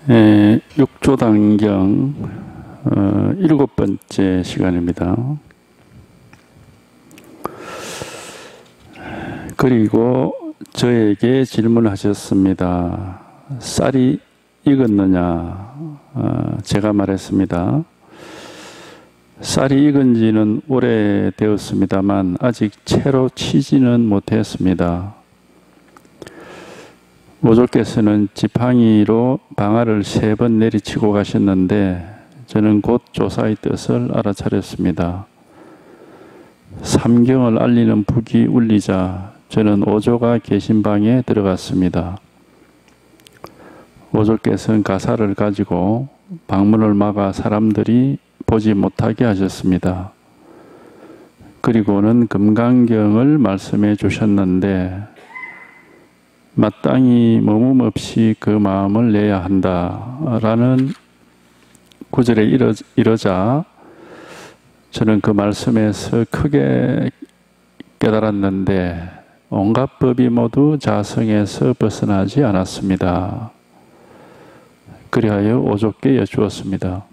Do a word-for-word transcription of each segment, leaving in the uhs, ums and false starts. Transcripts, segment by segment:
예, 육조단경 어, 일곱 번째 시간입니다. 그리고 저에게 질문하셨습니다. 쌀이 익었느냐? 어, 제가 말했습니다. 쌀이 익은 지는 오래되었습니다만 아직 채로 치지는 못했습니다. 모조께서는 지팡이로 방아를 세 번 내리치고 가셨는데 저는 곧 조사의 뜻을 알아차렸습니다. 삼경을 알리는 북이 울리자 저는 오조가 계신 방에 들어갔습니다. 오조께서는 가사를 가지고 방문을 막아 사람들이 보지 못하게 하셨습니다. 그리고는 금강경을 말씀해 주셨는데 마땅히 머문 없이 그 마음을 내야 한다라는 구절에 이러, 이러자 저는 그 말씀에서 크게 깨달았는데 온갖 법이 모두 자성에서 벗어나지 않았습니다. 그리하여 오조께 여쭈었습니다.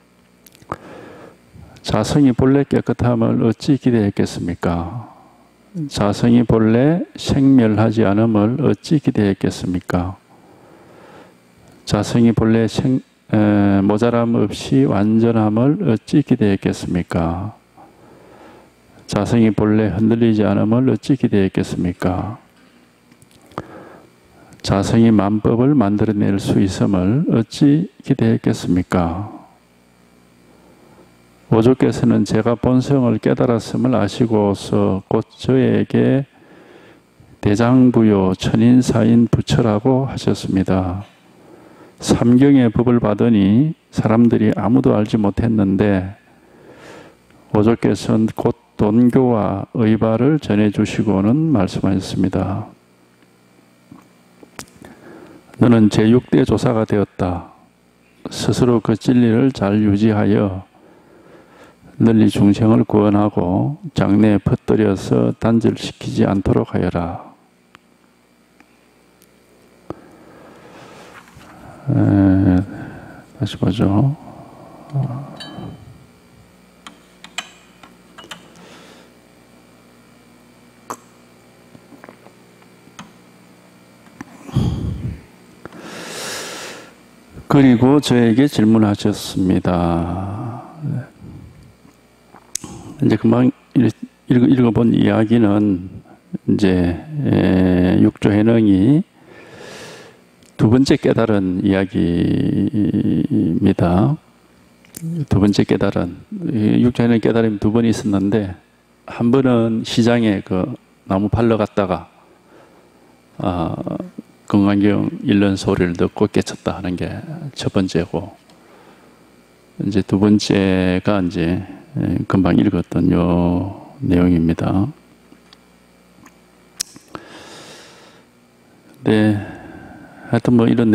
자성이 본래 깨끗함을 어찌 기대했겠습니까? 자성이 본래 생멸하지 않음을 어찌 기대했겠습니까? 자성이 본래 생, 에, 모자람 없이 완전함을 어찌 기대했겠습니까? 자성이 본래 흔들리지 않음을 어찌 기대했겠습니까? 자성이 만법을 만들어낼 수 있음을 어찌 기대했겠습니까? 오조께서는 제가 본성을 깨달았음을 아시고서 곧 저에게 대장부요 천인사인 부처라고 하셨습니다. 삼경의 법을 받으니 사람들이 아무도 알지 못했는데 오조께서는 곧 돈교와 의발을 전해주시고는 말씀하셨습니다. 너는 제육 대 조사가 되었다. 스스로 그 진리를 잘 유지하여 널리 중생을 구원하고 장래에 퍼뜨려서 단절시키지 않도록 하여라. 에, 다시 보죠. 그리고 저에게 질문하셨습니다. 이제 금방 읽어본 이야기는 이제 육조해능이 두 번째 깨달은 이야기입니다. 두 번째 깨달은 육조해능 깨달음이 두 번 있었는데 한 번은 시장에 그 나무 팔러 갔다가 아, 금강경 읽는 소리를 듣고 깨쳤다 하는 게 첫 번째고 이제 두 번째가 이제 금방 읽었던 요 내용입니다. 네, 하여튼 뭐 이런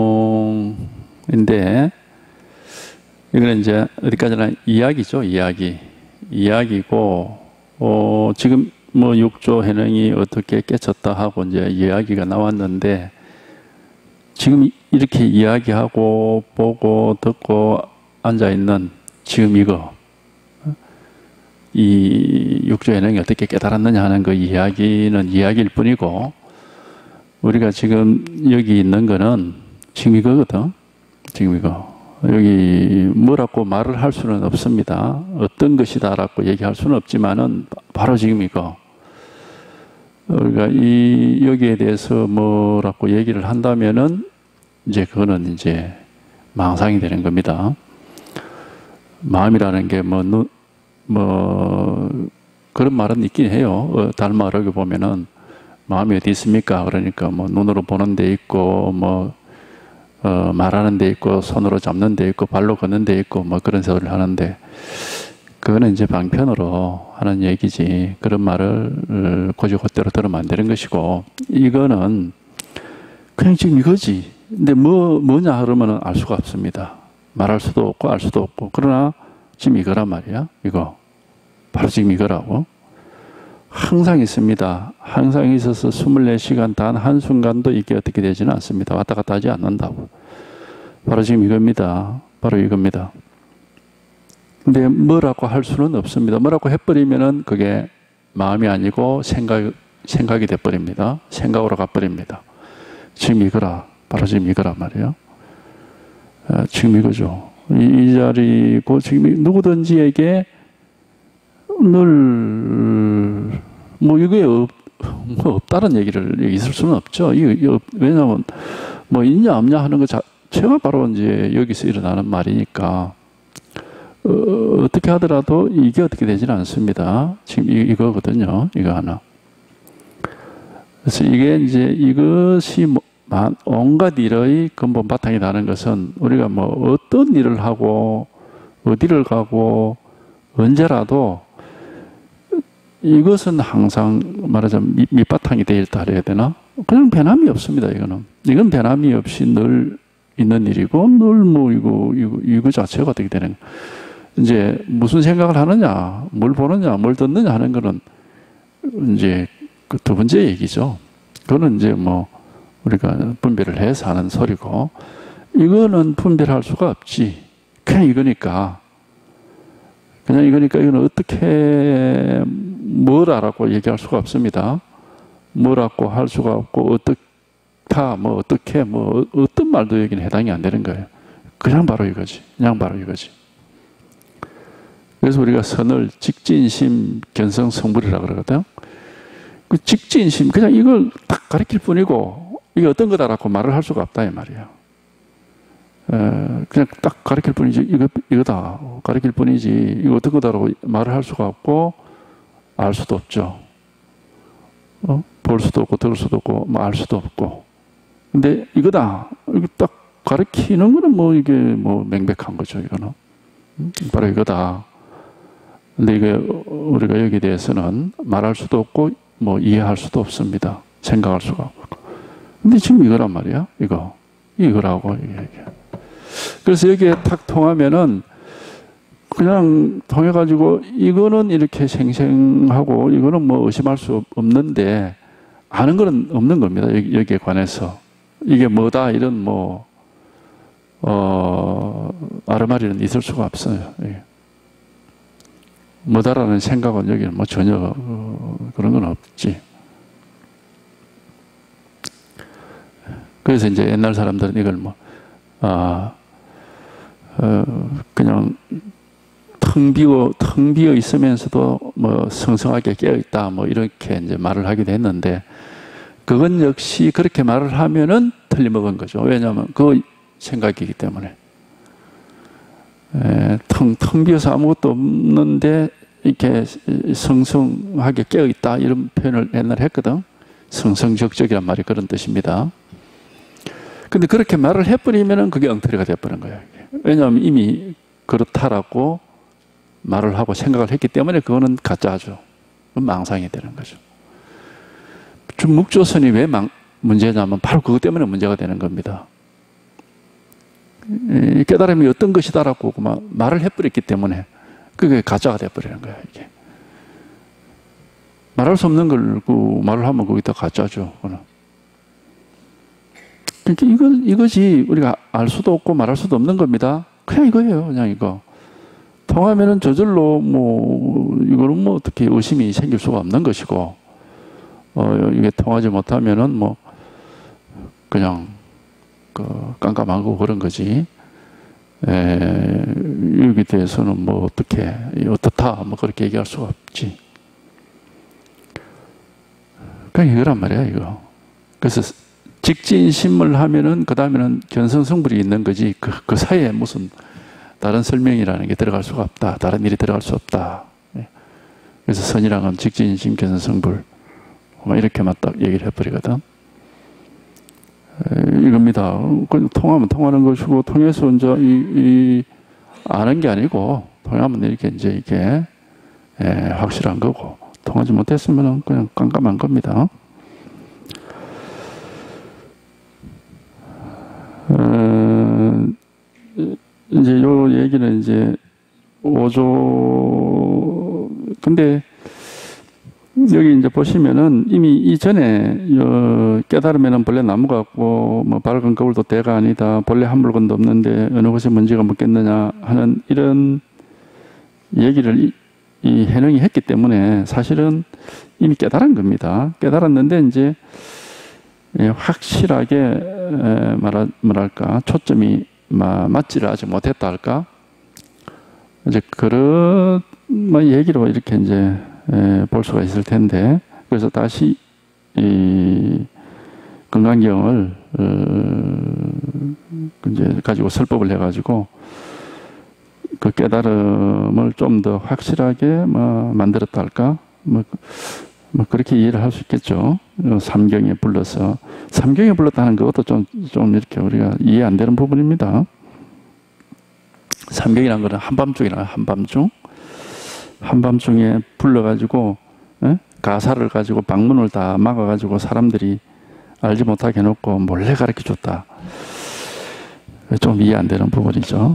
내용인데 이거는 이제 어디까지나 이야기죠, 이야기. 이야기고 어, 지금 뭐 육조 해능이 어떻게 깨쳤다 하고 이제 이야기가 나왔는데 지금 이렇게 이야기하고 보고 듣고 앉아 있는 지금 이거 이 육조해능이 어떻게 깨달았느냐 하는 그 이야기는 이야기일 뿐이고 우리가 지금 여기 있는 거는 지금 이거거든. 지금 이거. 여기 뭐라고 말을 할 수는 없습니다. 어떤 것이다 라고 얘기할 수는 없지만은 바로 지금 이거. 우리가 이 여기에 대해서 뭐라고 얘기를 한다면은 이제 그거는 이제 망상이 되는 겁니다. 마음이라는 게 뭐 뭐 그런 말은 있긴 해요. 어, 달마르게 보면은 마음이 어디 있습니까? 그러니까 뭐 눈으로 보는 데 있고 뭐 어, 말하는 데 있고 손으로 잡는 데 있고 발로 걷는 데 있고 뭐 그런 소리를 하는데 그거는 이제 방편으로 하는 얘기지 그런 말을 고지고대로 들으면 안 되는 것이고 이거는 그냥 지금 이거지. 근데 뭐 뭐냐 그러면은 알 수가 없습니다. 말할 수도 없고 알 수도 없고 그러나 지금 이거란 말이야. 이거 바로 지금 이거라고. 항상 있습니다. 항상 있어서 이십사 시간 단 한순간도 이게 어떻게 되지는 않습니다. 왔다 갔다 하지 않는다고. 바로 지금 이겁니다. 바로 이겁니다. 근데 뭐라고 할 수는 없습니다. 뭐라고 해버리면은 그게 마음이 아니고 생각, 생각이 돼버립니다. 생각으로 가버립니다. 지금 이거라. 바로 지금 이거란 말이에요. 아, 지금 이거죠. 이, 이 자리고 지금 누구든지에게 늘 뭐 이게 없, 뭐 없다는 얘기를 있을 수는 없죠. 이거 왜냐하면 뭐 있냐 없냐 하는 것 자체가 바로 이제 여기서 일어나는 말이니까 어, 어떻게 하더라도 이게 어떻게 되지는 않습니다. 지금 이, 이거거든요. 이거 하나. 그래서 이게 이제 이것이 뭐 온갖 일의 근본 바탕이 나는 것은 우리가 뭐 어떤 일을 하고 어디를 가고 언제라도 이것은 항상 말하자면 밑, 밑바탕이 되어 있다 해야 되나? 그냥 변함이 없습니다. 이거는. 이건 변함이 없이 늘 있는 일이고 늘 뭐 이거, 이거, 이거 자체가 어떻게 되는 이제 무슨 생각을 하느냐, 뭘 보느냐, 뭘 듣느냐 하는 거는 이제 그 두 번째 얘기죠. 그거는 이제 뭐 우리가 분별을 해서 하는 소리고 이거는 분별할 수가 없지. 그냥 이거니까. 그냥 이거니까 이거는 어떻게 뭐라고 얘기할 수가 없습니다. 뭐라고 할 수가 없고 어떻다 뭐 어떻게 뭐 어떤 말도 여기는 해당이 안 되는 거예요. 그냥 바로 이거지. 그냥 바로 이거지. 그래서 우리가 선을 직진심 견성성불이라고 그러거든. 그 직진심 그냥 이걸 딱 가리킬 뿐이고 이게 어떤 거다라고 말을 할 수가 없다 이 말이에요. 에, 그냥 딱 가리킬 뿐이지 이거 이거다 가리킬 뿐이지 이거 어떤 거다라고 말을 할 수가 없고 알 수도 없죠. 어? 볼 수도 없고 들을 수도 없고 뭐 알 수도 없고. 근데 이거다 이거 딱 가리키는 거는 뭐 이게 뭐 명백한 거죠. 이거는 바로 이거다. 근데 이게 우리가 여기에 대해서는 말할 수도 없고 뭐 이해할 수도 없습니다. 생각할 수가 없고. 근데 지금 이거란 말이야. 이거. 이거라고. 이게. 그래서 여기에 탁 통하면은 그냥 통해가지고 이거는 이렇게 생생하고 이거는 뭐 의심할 수 없는데 아는 거는 없는 겁니다. 여기, 여기에 관해서. 이게 뭐다 이런 뭐, 어, 아르마리는 있을 수가 없어요. 예. 뭐다라는 생각은 여기는 뭐 전혀 어, 그런 건 없지. 그래서 이제 옛날 사람들은 이걸 뭐, 아, 어, 그냥 텅 비어, 텅 비어 있으면서도 뭐 성성하게 깨어있다 뭐 이렇게 이제 말을 하기도 했는데 그건 역시 그렇게 말을 하면은 틀림먹은 거죠. 왜냐하면 그 생각이기 때문에. 에, 텅, 텅 비어서 아무것도 없는데 이렇게 성성하게 깨어있다 이런 표현을 옛날에 했거든. 성성적적이란 말이 그런 뜻입니다. 근데 그렇게 말을 해버리면은 그게 엉터리가 돼버린 거예요. 왜냐하면 이미 그렇다라고 말을 하고 생각을 했기 때문에 그거는 가짜죠. 그건 망상이 되는 거죠. 묵조선이 왜 망, 문제냐면 바로 그것 때문에 문제가 되는 겁니다. 깨달음이 어떤 것이다라고 말을 해버렸기 때문에 그게 가짜가 돼버리는 거예요. 이게. 말할 수 없는 걸 말을 하면 거기다 가짜죠. 그거는. 그러니까 이거, 이것이 우리가 알 수도 없고 말할 수도 없는 겁니다. 그냥 이거예요. 그냥 이거. 통하면은 저절로 뭐, 이거는 뭐 어떻게 의심이 생길 수가 없는 것이고, 어, 이게 통하지 못하면은 뭐, 그냥, 그, 깜깜하고 그런 거지. 에, 여기 대해서는 뭐 어떻게, 어떻다, 뭐 그렇게 얘기할 수가 없지. 그냥 이거란 말이야, 이거. 그래서, 직진심을 하면은 그 다음에는 견성성불이 있는 거지 그, 그 사이에 무슨 다른 설명이라는 게 들어갈 수가 없다. 다른 일이 들어갈 수 없다. 그래서 선이랑은 직진심, 견성성불 이렇게만 딱 얘기를 해버리거든. 이겁니다. 통하면 통하는 것이고 통해서 이제 이, 이 아는 게 아니고 통하면 이렇게 이제 이게 예, 확실한 거고 통하지 못했으면 그냥 깜깜한 겁니다. 어, 이제 요 얘기는 이제 오조 근데 여기 이제 보시면은 이미 이전에 깨달으면은 본래 나무 같고 뭐 밝은 거울도 때가 아니다. 본래 한 물건도 없는데 어느 곳에 먼지가 묻겠느냐 하는 이런 얘기를 이, 이 해능이 했기 때문에 사실은 이미 깨달은 겁니다. 깨달았는데 이제 확실하게 말하, 뭐랄까 초점이 맞지를 아직 못했다 할까. 이제 그런 뭐 얘기로 이렇게 이제 에, 볼 수가 있을 텐데, 그래서 다시 이 건강경을 어, 이제 가지고 설법을 해가지고 그 깨달음을 좀 더 확실하게 뭐 만들었다 할까, 뭐, 뭐 그렇게 이해를 할 수 있겠죠. 삼경에 불러서 삼경에 불렀다는 것도 좀 좀 이렇게 우리가 이해 안 되는 부분입니다. 삼경이라는 것은 한밤중이라 한밤중. 한밤중에 불러가지고 에? 가사를 가지고 방문을 다 막아가지고 사람들이 알지 못하게 해놓고 몰래 가르쳐줬다. 좀 이해 안 되는 부분이죠.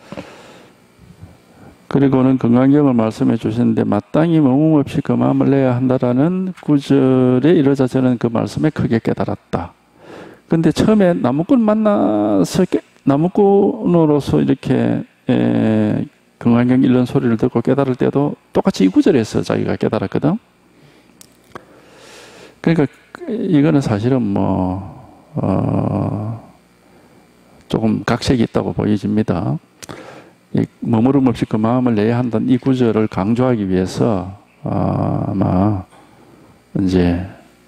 그리고는 건강경을 말씀해 주시는데 마땅히 머문 없이 그 마음을 내야 한다라는 구절에 이르자 저는 그 말씀에 크게 깨달았다. 근데 처음에 나무꾼 만나서 깨, 나무꾼으로서 이렇게 에, 건강경 읽는 소리를 듣고 깨달을 때도 똑같이 이 구절에서 자기가 깨달았거든. 그러니까 이거는 사실은 뭐 어, 조금 각색이 있다고 보여집니다. 이 머무름 없이 그 마음을 내야 한다는 이 구절을 강조하기 위해서 어, 아마 이제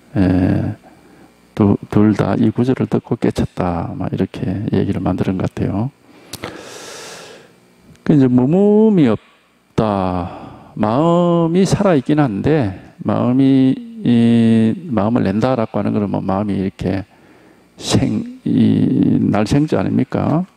둘 다 이 구절을 듣고 깨쳤다, 막 이렇게 얘기를 만드는 것 같아요. 그 이제 머뭅이 없다. 마음이 살아있긴 한데, 마음이, 이, 마음을 낸다라고 하는 거는 뭐 마음이 이렇게 생, 이, 날생자 아닙니까?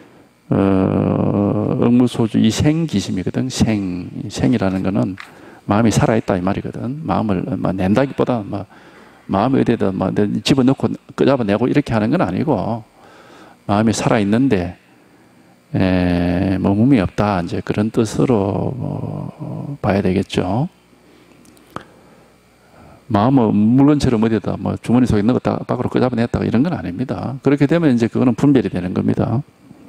어, 억무소주 이 생기심이거든. 생, 생이라는 거는 마음이 살아있다 이 말이거든. 마음을 막 낸다기보다 막 마음이 어디에다 막 집어넣고 끄잡아내고 이렇게 하는 건 아니고, 마음이 살아있는데, 에, 머뭅이 없다. 이제 그런 뜻으로 뭐 봐야 되겠죠. 마음은 물건처럼 어디다 뭐 주머니 속에 넣었다가 밖으로 끄잡아냈다가 이런 건 아닙니다. 그렇게 되면 이제 그거는 분별이 되는 겁니다.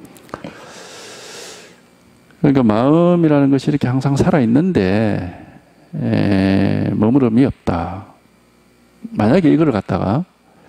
그러니까 마음이라는 것이 이렇게 항상 살아있는데 에, 머무름이 없다. 만약에 이걸 갖다가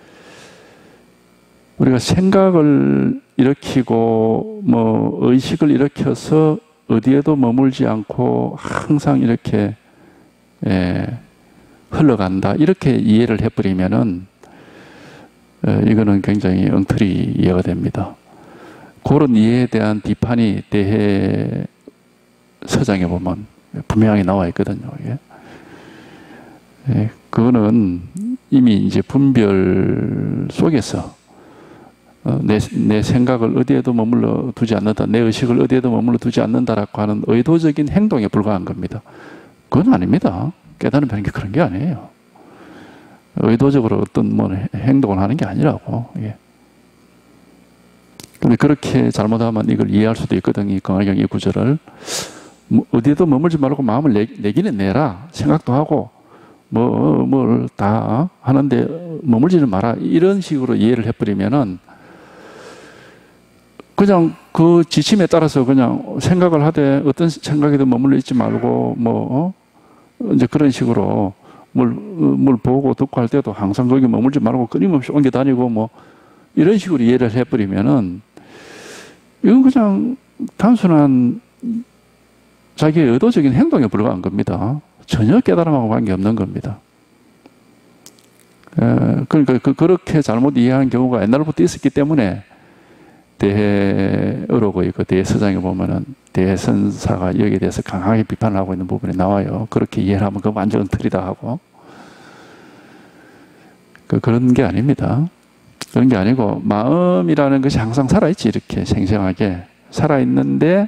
우리가 생각을 일으키고 뭐 의식을 일으켜서 어디에도 머물지 않고 항상 이렇게 에, 흘러간다, 이렇게 이해를 해버리면은 에, 이거는 굉장히 엉터리 이해가 됩니다. 그런 이해에 대한 비판이 대해 서장에 보면 분명하게 나와 있거든요. 예. 예, 그거는 이미 이제 분별 속에서 어, 내, 내 생각을 어디에도 머물러 두지 않는다, 내 의식을 어디에도 머물러 두지 않는다라고 하는 의도적인 행동에 불과한 겁니다. 그건 아닙니다. 깨달으면 게 그런 게 아니에요. 의도적으로 어떤 뭐 행동을 하는 게 아니라고. 예. 근데 그렇게 잘못하면 이걸 이해할 수도 있거든요. 이 건강경 이 구절을. 뭐 어디에도 머물지 말고 마음을 내, 내기는 내라. 생각도 하고, 뭐, 뭘 다 하는데 머물지는 마라. 이런 식으로 이해를 해버리면은 그냥 그 지침에 따라서 그냥 생각을 하되 어떤 생각에도 머물러 있지 말고, 뭐, 어? 이제 그런 식으로 뭘, 뭘 보고 듣고 할 때도 항상 거기 머물지 말고 끊임없이 옮겨 다니고 뭐, 이런 식으로 이해를 해버리면은 이건 그냥 단순한 자기의 의도적인 행동에 불과한 겁니다. 전혀 깨달음하고 관계없는 겁니다. 에, 그러니까 그, 그렇게 잘못 이해한 경우가 옛날부터 있었기 때문에 대해의록의 그 대해서장에 보면은 대해선사가 여기에 대해서 강하게 비판을 하고 있는 부분이 나와요. 그렇게 이해를 하면 그거 완전 틀리다 하고. 그, 그런 게 아닙니다. 그런 게 아니고 마음이라는 것이 항상 살아있지, 이렇게 생생하게 살아있는데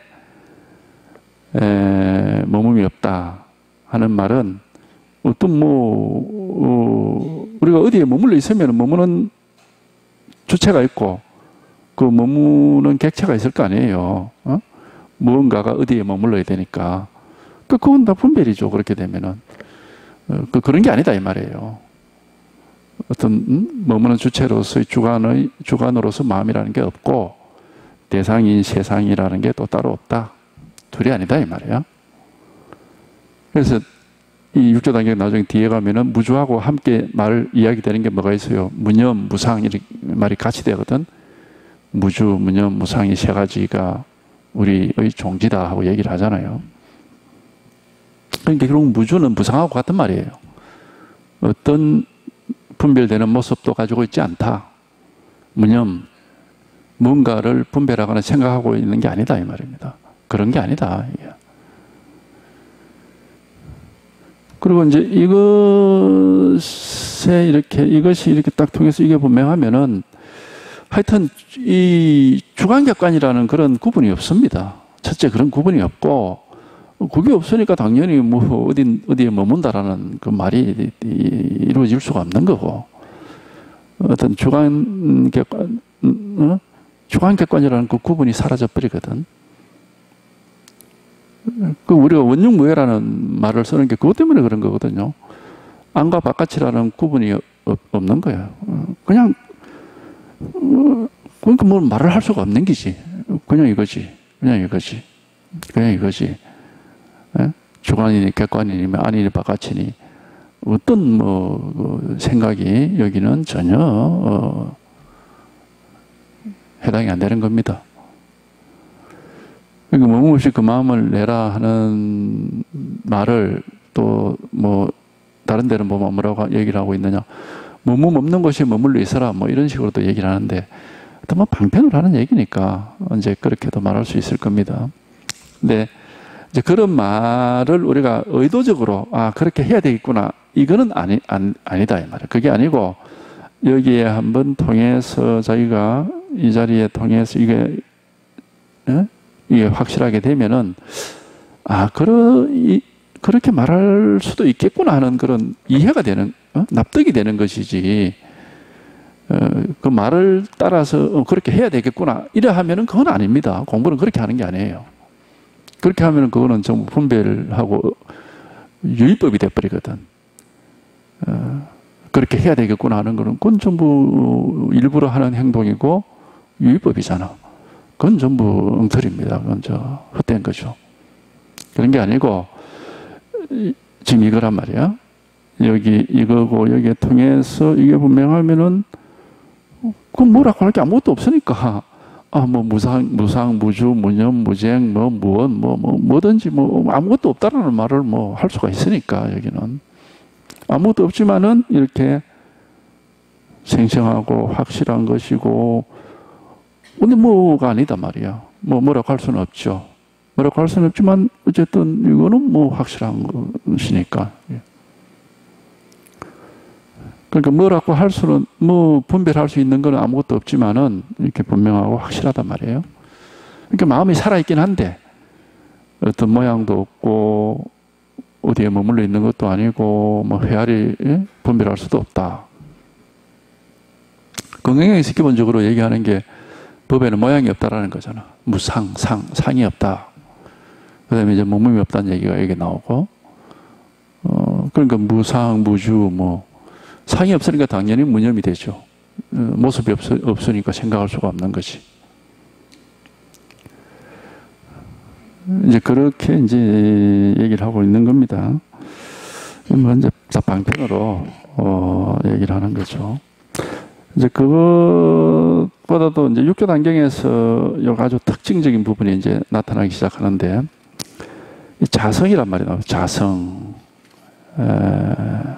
에, 머뭅이 없다 하는 말은 어떤 뭐 어, 우리가 어디에 머물러 있으면 머무는 주체가 있고 그 머무는 객체가 있을 거 아니에요. 어? 무언가가 어디에 머물러야 되니까. 그건 다 분별이죠. 그렇게 되면은 어, 그, 그런 게 아니다 이 말이에요. 어떤 음? 머무는 주체로서의 주관의 주관으로서 마음이라는 게 없고 대상인 세상이라는 게 또 따로 없다. 둘이 아니다 이 말이에요. 그래서 이 육조 단계 나중에 뒤에 가면은 무주하고 함께 말 이야기되는 게 뭐가 있어요? 무념, 무상 이렇게 말이 같이 되거든. 무주, 무념, 무상 이 세 가지가 우리의 종지다 하고 얘기를 하잖아요. 그러니까 결국 무주는 무상하고 같은 말이에요. 어떤 분별되는 모습도 가지고 있지 않다. 무념, 뭔가를 분별하거나 생각하고 있는 게 아니다 이 말입니다. 그런 게 아니다. 이게. 그리고 이제 이것에 이렇게 이것이 이렇게 딱 통해서 이게 분명하면은 하여튼 이 주관객관이라는 그런 구분이 없습니다. 첫째 그런 구분이 없고 그게 없으니까 당연히 뭐 어디 어디에 머문다라는 그 말이 이루어질 수가 없는 거고 어떤 주관객관 어? 주관객관이라는 그 구분이 사라져 버리거든. 그 우리가 원흉무해라는 말을 쓰는 게 그것 때문에 그런 거거든요. 안과 바깥이라는 구분이 없는 거예요. 그냥 그러니까 뭐 말을 할 수가 없는 기지. 그냥 이거지. 그냥 이거지. 그냥 이거지. 에? 주관이니 객관이니 아니니 바깥이니 어떤 뭐 생각이 여기는 전혀 어, 해당이 안 되는 겁니다. 그러니까 머무없이 그 마음을 내라 하는 말을 또 뭐 다른 데는 뭐 뭐라고 얘기를 하고 있느냐. 머문 없는 곳이 머물러 있어라 뭐 이런 식으로도 얘기를 하는데 또 뭐 방편으로 하는 얘기니까 언제 그렇게도 말할 수 있을 겁니다. 근데 이제 그런 말을 우리가 의도적으로 아 그렇게 해야 되겠구나 이거는 아니, 아니 아니다 이 말이에요. 그게 아니고 여기에 한번 통해서 자기가 이 자리에 통해서 이게 예? 이게 확실하게 되면은 아 그러 이, 그렇게 말할 수도 있겠구나 하는 그런 이해가 되는 어? 납득이 되는 것이지 어, 그 말을 따라서 어, 그렇게 해야 되겠구나 이래 하면은 그건 아닙니다. 공부는 그렇게 하는 게 아니에요. 그렇게 하면은 그거는 전부 분별하고 유의법이 돼버리거든. 어, 그렇게 해야 되겠구나 하는 거는 그건 전부 일부러 하는 행동이고 유의법이잖아. 그건 전부 엉터리입니다. 그건 저 헛된 거죠. 그런 게 아니고 지금 이거란 말이야. 여기 이거고 여기에 통해서 이게 분명하면은 그 뭐라고 할 게 아무것도 없으니까 아 뭐 무상 무상 무주 무념 무쟁 뭐 무언 뭐 뭐 뭐든지 뭐 아무것도 없다라는 말을 뭐 할 수가 있으니까 여기는 아무것도 없지만은 이렇게 생생하고 확실한 것이고 근데 뭐가 아니다 말이야. 뭐 뭐라고 할 수는 없죠. 뭐라고 할 수는 없지만 어쨌든 이거는 뭐 확실한 것이니까. 그러니까 뭐라고 할 수는 뭐 분별할 수 있는 건 아무것도 없지만은 이렇게 분명하고 확실하단 말이에요. 그러니까 마음이 살아있긴 한데 어떤 모양도 없고 어디에 머물러 있는 것도 아니고 뭐 헤아리 분별할 수도 없다. 건강에서 기본적으로 얘기하는 게 법에는 모양이 없다라는 거잖아. 무상, 상, 상이 없다. 그 다음에 이제 몸이 없다는 얘기가 여기 나오고, 어, 그러니까 무상, 무주, 뭐, 상이 없으니까 당연히 무념이 되죠. 어, 모습이 없, 없으니까 생각할 수가 없는 거지. 이제 그렇게 이제 얘기를 하고 있는 겁니다. 먼저 다 방편으로, 어, 얘기를 하는 거죠. 이제 그것보다도 이제 육조 단경에서 아주 특징적인 부분이 이제 나타나기 시작하는데, 이 자성이란 말이 나와요. 자성. 에,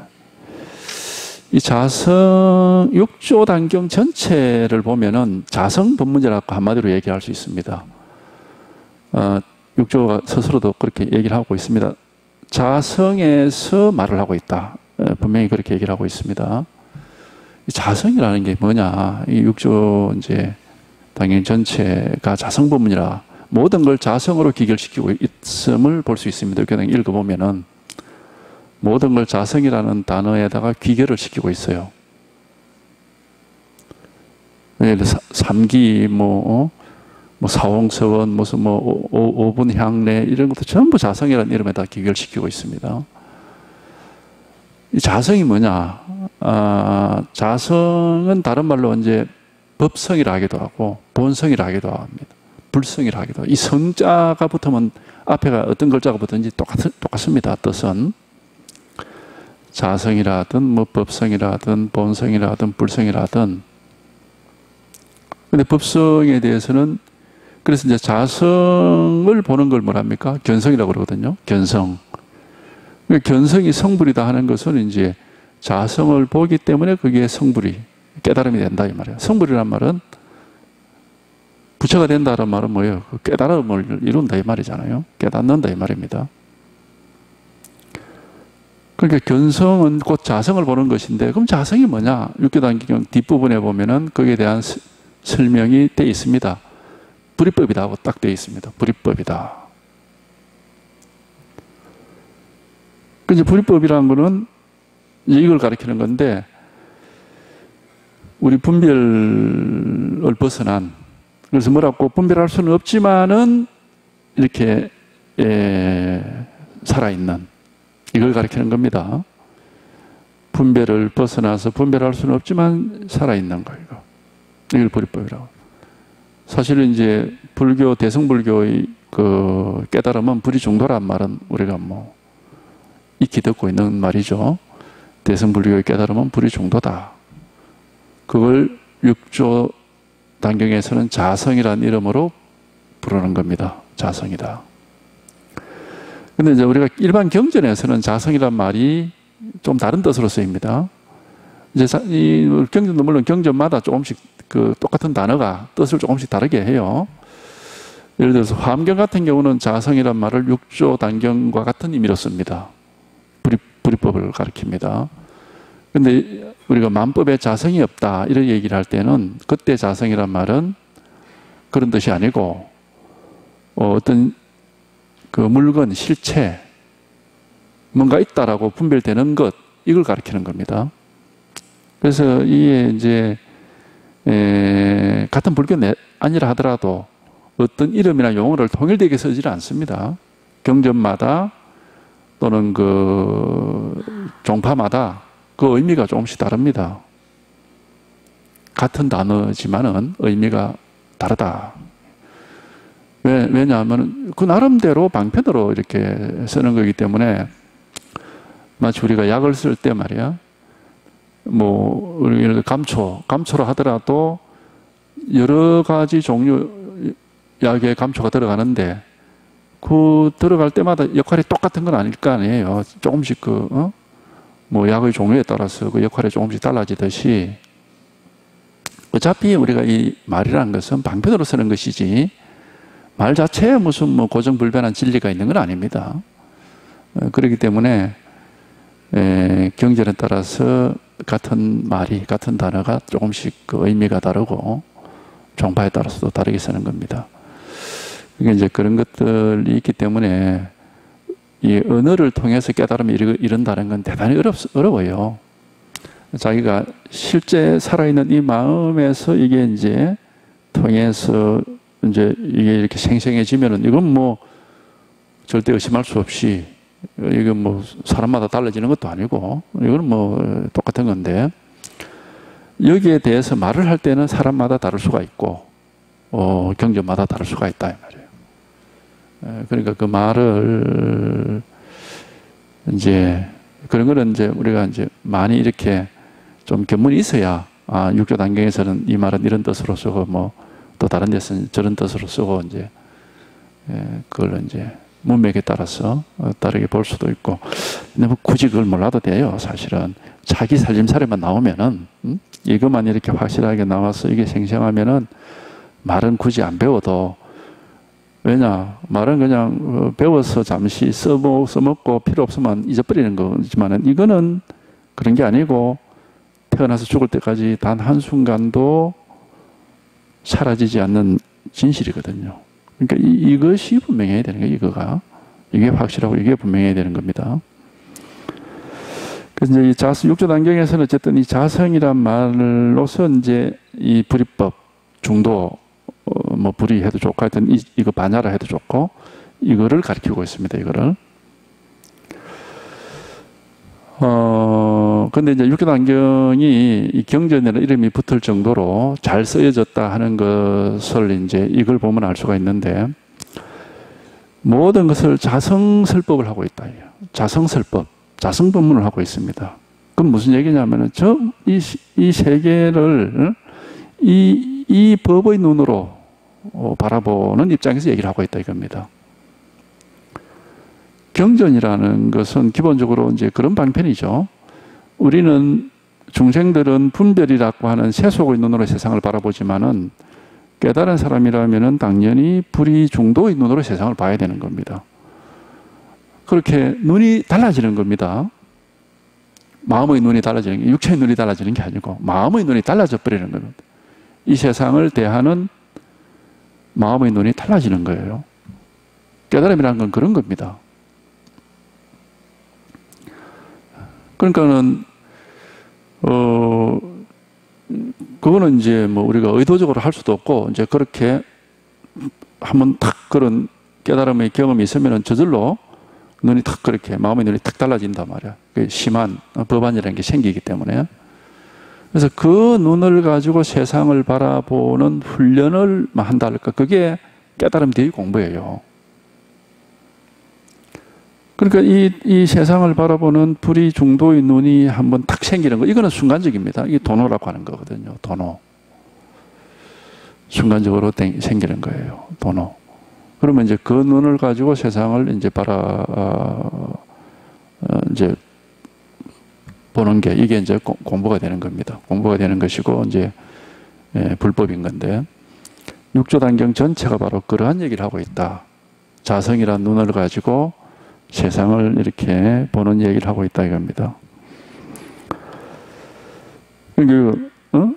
이 자성, 육조 단경 전체를 보면은 자성 법문제라고 한마디로 얘기할 수 있습니다. 어, 육조가 스스로도 그렇게 얘기를 하고 있습니다. 자성에서 말을 하고 있다. 에, 분명히 그렇게 얘기를 하고 있습니다. 자성이라는 게 뭐냐? 이 육조 이제 당연 전체가 자성 법문이라 모든 걸 자성으로 기결시키고 있음을 볼 수 있습니다. 그냥 읽어보면은 모든 걸 자성이라는 단어에다가 귀결을 시키고 있어요. 예를 들어 삼기 뭐, 뭐 사홍서원 무슨 뭐 오분향래 이런 것도 전부 자성이라는 이름에다 귀결시키고 있습니다. 이 자성이 뭐냐? 아, 자성은 다른 말로 이제 법성이라 하기도 하고 본성이라 하기도 합니다. 불성이라 하기도 하고 이 성자가 붙으면 앞에가 어떤 글자가 붙든지 똑같, 똑같습니다. 뜻은 자성이라든 뭐 법성이라든 본성이라든 불성이라든. 근데 법성에 대해서는 그래서 이제 자성을 보는 걸 뭐랍니까? 견성이라고 그러거든요. 견성. 견성이 성불이다 하는 것은 이제 자성을 보기 때문에 그게 성불이 깨달음이 된다 이 말이에요. 성불이란 말은 부처가 된다는 말은 뭐예요? 깨달음을 이룬다 이 말이잖아요. 깨닫는다 이 말입니다. 그러니까 견성은 곧 자성을 보는 것인데 그럼 자성이 뭐냐? 육교단경 뒷부분에 보면은 거기에 대한 스, 설명이 되어 있습니다. 불이법이다 하고 딱 되어 있습니다. 불이법이다. 이제 불이법이라는 거는 이제 이걸 가리키는 건데 우리 분별을 벗어난 그래서 뭐라고 분별할 수는 없지만은 이렇게 에, 살아있는 이걸 가리키는 겁니다. 분별을 벗어나서 분별할 수는 없지만 살아있는 거 이거. 이걸 불이법이라고. 사실은 이제 불교 대승불교의 그 깨달음은 불이 중도란 말은 우리가 뭐 익히 듣고 있는 말이죠. 대승불교의 깨달음은 불이 중도다. 그걸 육조 단경에서는 자성이라는 이름으로 부르는 겁니다. 자성이다. 근데 이제 우리가 일반 경전에서는 자성이란 말이 좀 다른 뜻으로 쓰입니다. 이제 이 경전도 물론 경전마다 조금씩 그 똑같은 단어가 뜻을 조금씩 다르게 해요. 예를 들어서 화엄경 같은 경우는 자성이란 말을 육조 단경과 같은 의미로 씁니다. 불이, 불이법을 가리킵니다. 근데 우리가 만법에 자성이 없다 이런 얘기를 할 때는 그때 자성이란 말은 그런 뜻이 아니고 어, 어떤 그 물건, 실체 뭔가 있다라고 분별되는 것 이걸 가리키는 겁니다. 그래서 이게 이제 에, 같은 불교 아니라 하더라도 어떤 이름이나 용어를 통일되게 쓰지를 않습니다. 경전마다 또는 그 종파마다 그 의미가 조금씩 다릅니다. 같은 단어지만은 의미가 다르다. 왜, 왜냐하면 그 나름대로 방편으로 이렇게 쓰는 거기 때문에 마치 우리가 약을 쓸 때 말이야. 뭐, 예를 들어 감초, 감초로 하더라도 여러 가지 종류 약에 감초가 들어가는데 그 들어갈 때마다 역할이 똑같은 건 아닐 거 아니에요. 조금씩 그, 어? 뭐 약의 종류에 따라서 그 역할이 조금씩 달라지듯이 어차피 우리가 이 말이라는 것은 방편으로 쓰는 것이지 말 자체에 무슨 뭐 고정불변한 진리가 있는 건 아닙니다. 그렇기 때문에 에, 경전에 따라서 같은 말이 같은 단어가 조금씩 그 의미가 다르고 종파에 따라서도 다르게 쓰는 겁니다. 그러니까 이제 그런 것들이 있기 때문에 이 언어를 통해서 깨달음이 이룬다는 건 대단히 어렵, 어려워요. 자기가 실제 살아있는 이 마음에서 이게 이제 통해서 이제 이게 이렇게 생생해지면은 이건 뭐 절대 의심할 수 없이 이건 뭐 사람마다 달라지는 것도 아니고 이건 뭐 똑같은 건데 여기에 대해서 말을 할 때는 사람마다 다를 수가 있고 어, 경전마다 다를 수가 있다 이 말이에요. 그러니까 그 말을 이제 그런 거는 이제 우리가 이제 많이 이렇게 좀 견문이 있어야 아, 육조 단경에서는 이 말은 이런 뜻으로 쓰고 뭐 또 다른 데서는 저런 뜻으로 쓰고 이제 그걸 이제 문맥에 따라서 다르게 볼 수도 있고 근데 뭐 굳이 그걸 몰라도 돼요. 사실은 자기 살림살이만 나오면은 음? 이것만 이렇게 확실하게 나와서 이게 생생하면은 말은 굳이 안 배워도 왜냐 말은 그냥 배워서 잠시 써먹, 써먹고 필요 없으면 잊어버리는 거지만은 이거는 그런 게 아니고 태어나서 죽을 때까지 단 한순간도 사라지지 않는 진실이거든요. 그러니까 이, 이것이 분명해야 되는 거예요. 이거가. 이게 확실하고 이게 분명해야 되는 겁니다. 그래서 이제 이 자성, 육조 단경에서는 어쨌든 이 자성이란 말로서 이제 이 불이법, 중도, 어, 뭐 불이 해도 좋고 하여튼 이, 이거 반야라 해도 좋고 이거를 가리키고 있습니다. 이거를. 어, 어, 근데 이제 육조단경이 이 경전이라는 이름이 붙을 정도로 잘 쓰여졌다 하는 것을 이제 이걸 보면 알 수가 있는데, 모든 것을 자성설법을 하고 있다. 자성설법, 자성법문을 하고 있습니다. 그럼 무슨 얘기냐면은, 저, 이, 이 세계를, 이, 이 법의 눈으로 바라보는 입장에서 얘기를 하고 있다 이겁니다. 경전이라는 것은 기본적으로 이제 그런 방편이죠. 우리는 중생들은 분별이라고 하는 세속의 눈으로 세상을 바라보지만은 깨달은 사람이라면은 당연히 불이 중도의 눈으로 세상을 봐야 되는 겁니다. 그렇게 눈이 달라지는 겁니다. 마음의 눈이 달라지는 게, 육체의 눈이 달라지는 게 아니고 마음의 눈이 달라져 버리는 겁니다. 이 세상을 대하는 마음의 눈이 달라지는 거예요. 깨달음이라는 건 그런 겁니다. 그러니까는 어 그거는 이제 뭐 우리가 의도적으로 할 수도 없고, 이제 그렇게 한번 탁 그런 깨달음의 경험이 있으면은 저절로 눈이 탁 그렇게 마음의 눈이 탁 달라진단 말이야. 그 심한 법안이라는 게 생기기 때문에. 그래서 그 눈을 가지고 세상을 바라보는 훈련을 한다 할까, 그게 깨달음 뒤의 공부예요. 그러니까 이, 이 세상을 바라보는 불이 중도의 눈이 한번 탁 생기는 거, 이거는 순간적입니다. 이게 도노라고 하는 거거든요. 도노. 순간적으로 생기는 거예요. 도노. 그러면 이제 그 눈을 가지고 세상을 이제 바라, 어, 이제 보는 게, 이게 이제 공부가 되는 겁니다. 공부가 되는 것이고, 이제, 예, 불법인 건데, 육조단경 전체가 바로 그러한 얘기를 하고 있다. 자성이란 눈을 가지고 세상을 이렇게 보는 얘기를 하고 있다 이겁니다. 그, 어?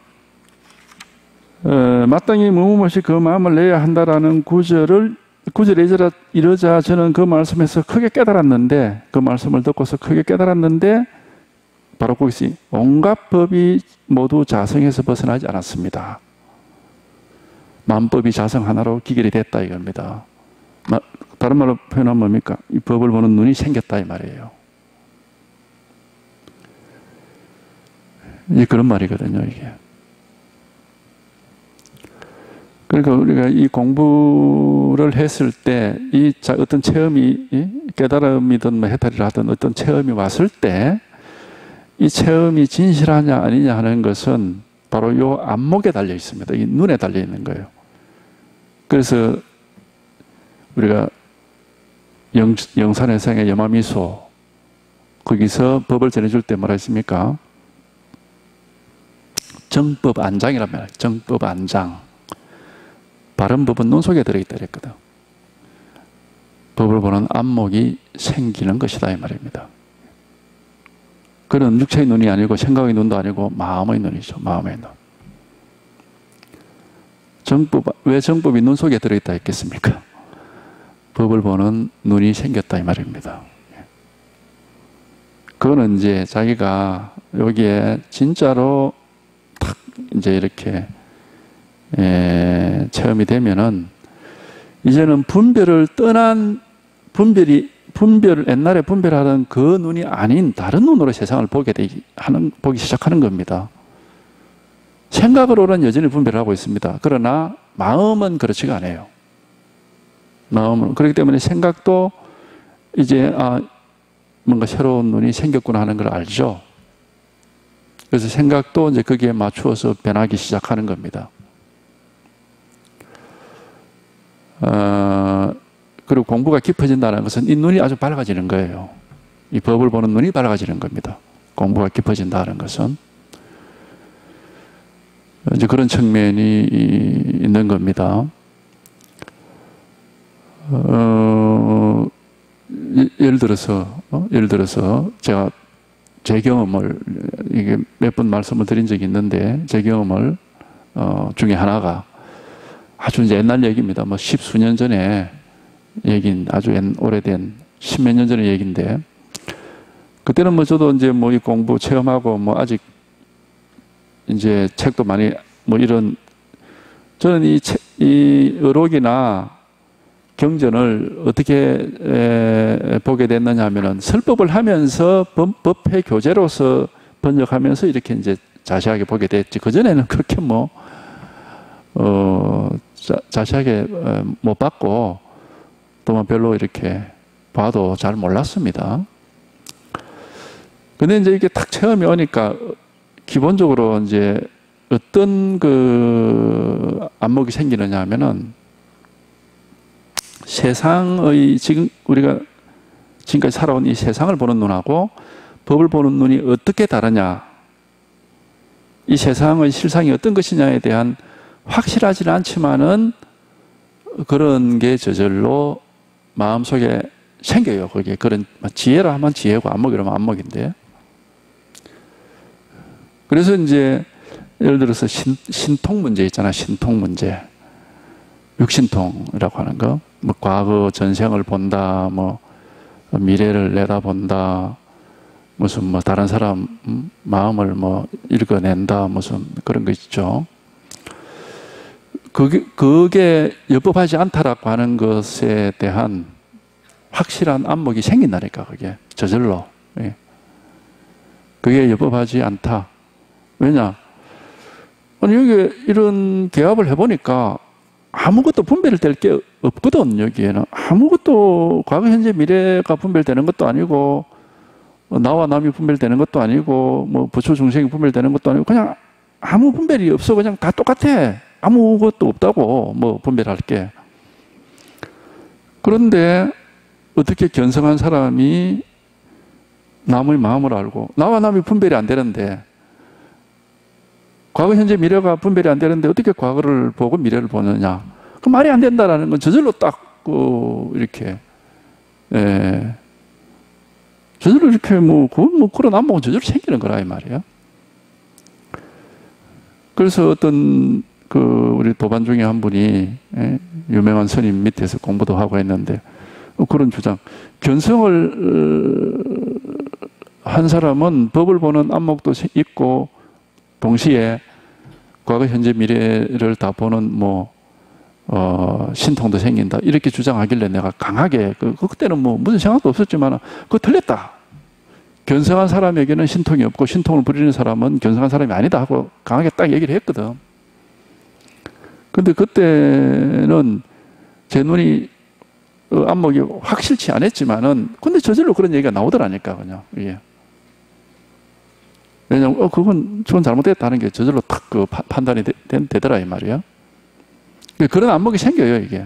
어, 마땅히 무무무시 그 마음을 내야 한다라는 구절을, 구절에 이르자, 이르자 저는 그 말씀에서 크게 깨달았는데, 그 말씀을 듣고서 크게 깨달았는데, 바로 거기서 온갖 법이 모두 자성에서 벗어나지 않았습니다. 만법이 자성 하나로 기결이 됐다 이겁니다. 다른 말로 표현하면 뭡니까? 이 법을 보는 눈이 생겼다 이 말이에요. 이제 그런 말이거든요, 이게. 그러니까 우리가 이 공부를 했을 때, 이 어떤 체험이, 깨달음이든 뭐 해탈이라 하든 어떤 체험이 왔을 때, 이 체험이 진실하냐 아니냐 하는 것은 바로 요 안목에 달려 있습니다. 이 눈에 달려 있는 거예요. 그래서 우리가 영, 영산회상의 여마미소, 거기서 법을 전해줄 때 뭐라 했습니까? 정법 안장이란 말이에요. 정법 안장. 바른 법은 눈 속에 들어있다 그랬거든. 법을 보는 안목이 생기는 것이다 이 말입니다. 그런 육체의 눈이 아니고 생각의 눈도 아니고 마음의 눈이죠. 마음의 눈. 정법, 왜 정법이 눈 속에 들어있다 했겠습니까? 법을 보는 눈이 생겼다 이 말입니다. 그거는 이제 자기가 여기에 진짜로 탁 이제 이렇게 에, 체험이 되면은 이제는 분별을 떠난 분별이 분별 옛날에 분별하던 그 눈이 아닌 다른 눈으로 세상을 보게 되기 하는 보기 시작하는 겁니다. 생각으로는 여전히 분별을 하고 있습니다. 그러나 마음은 그렇지가 않아요. 마음은 그렇기 때문에 생각도 이제 아 뭔가 새로운 눈이 생겼구나 하는 걸 알죠. 그래서 생각도 이제 거기에 맞추어서 변하기 시작하는 겁니다. 어, 그리고 공부가 깊어진다는 것은 이 눈이 아주 밝아지는 거예요. 이 법을 보는 눈이 밝아지는 겁니다. 공부가 깊어진다는 것은 이제 그런 측면이 있는 겁니다. 어, 예를 들어서 어? 예를 들어서 제가 제 경험을 이게 몇 번 말씀을 드린 적이 있는데 제 경험을 어, 중에 하나가 아주 이제 옛날 얘기입니다. 뭐 십수년 전에 얘긴 아주 옛, 오래된 십몇 년 전의 얘기인데 그때는 뭐 저도 이제 뭐 이 공부 체험하고 뭐 아직 이제 책도 많이 뭐 이런 저는 이, 책, 이 의록이나 경전을 어떻게 에, 보게 됐느냐 하면은 설법을 하면서 법, 법회 교재로서 번역하면서 이렇게 이제 자세하게 보게 됐지. 그전에는 그렇게 뭐, 어, 자, 자세하게 못 봤고, 또 뭐 별로 이렇게 봐도 잘 몰랐습니다. 근데 이제 이게 탁 체험이 오니까, 기본적으로 이제 어떤 그 안목이 생기느냐 하면은, 세상의, 지금 우리가 지금까지 살아온 이 세상을 보는 눈하고 법을 보는 눈이 어떻게 다르냐, 이 세상의 실상이 어떤 것이냐에 대한 확실하지는 않지만은 그런 게 저절로 마음속에 생겨요. 거기에 그런, 지혜라 하면 지혜고 안목이라 하면 안목인데, 그래서 이제 예를 들어서 신, 신통 문제 있잖아. 신통 문제, 육신통이라고 하는 거, 뭐 과거 전생을 본다, 뭐 미래를 내다본다, 무슨 뭐 다른 사람 마음을 뭐 읽어낸다, 무슨 그런 거 있죠. 그게, 그게 여법하지 않다라고 하는 것에 대한 확실한 안목이 생긴다니까, 그게 저절로. 예. 그게 여법하지 않다. 왜냐? 아니, 여기 이런 개합을 해보니까 아무것도 분별될 게 없거든. 여기에는 아무것도 과거, 현재, 미래가 분별되는 것도 아니고, 나와 남이 분별되는 것도 아니고, 뭐 부처 중생이 분별되는 것도 아니고, 그냥 아무 분별이 없어. 그냥 다 똑같아. 아무것도 없다고, 뭐 분별할 게. 그런데 어떻게 견성한 사람이 남의 마음을 알고, 나와 남이 분별이 안 되는데, 과거, 현재, 미래가 분별이 안 되는데 어떻게 과거를 보고 미래를 보느냐? 그 말이 안 된다라는 건 저절로 딱, 그, 이렇게, 예. 저절로 이렇게 뭐, 그, 뭐, 그런 안목은 저절로 생기는 거라, 이 말이에요. 그래서 어떤, 그, 우리 도반 중에 한 분이, 예? 유명한 스님 밑에서 공부도 하고 했는데, 그런 주장. 견성을 한 사람은 법을 보는 안목도 있고, 동시에 과거, 현재, 미래를 다 보는 뭐, 어, 신통도 생긴다. 이렇게 주장하길래 내가 강하게, 그, 그때는 뭐 무슨 생각도 없었지만, 그거 틀렸다. 견성한 사람에게는 신통이 없고, 신통을 부리는 사람은 견성한 사람이 아니다 하고 강하게 딱 얘기를 했거든. 근데 그때는 제 눈이, 어, 안목이 확실치 않았지만은, 근데 저절로 그런 얘기가 나오더라니까, 그냥. 예. 왜냐면, 어, 그건, 저건 잘못됐다는 게 저절로 탁 그 판단이 되, 되더라, 이 말이야. 그런 안목이 생겨요, 이게.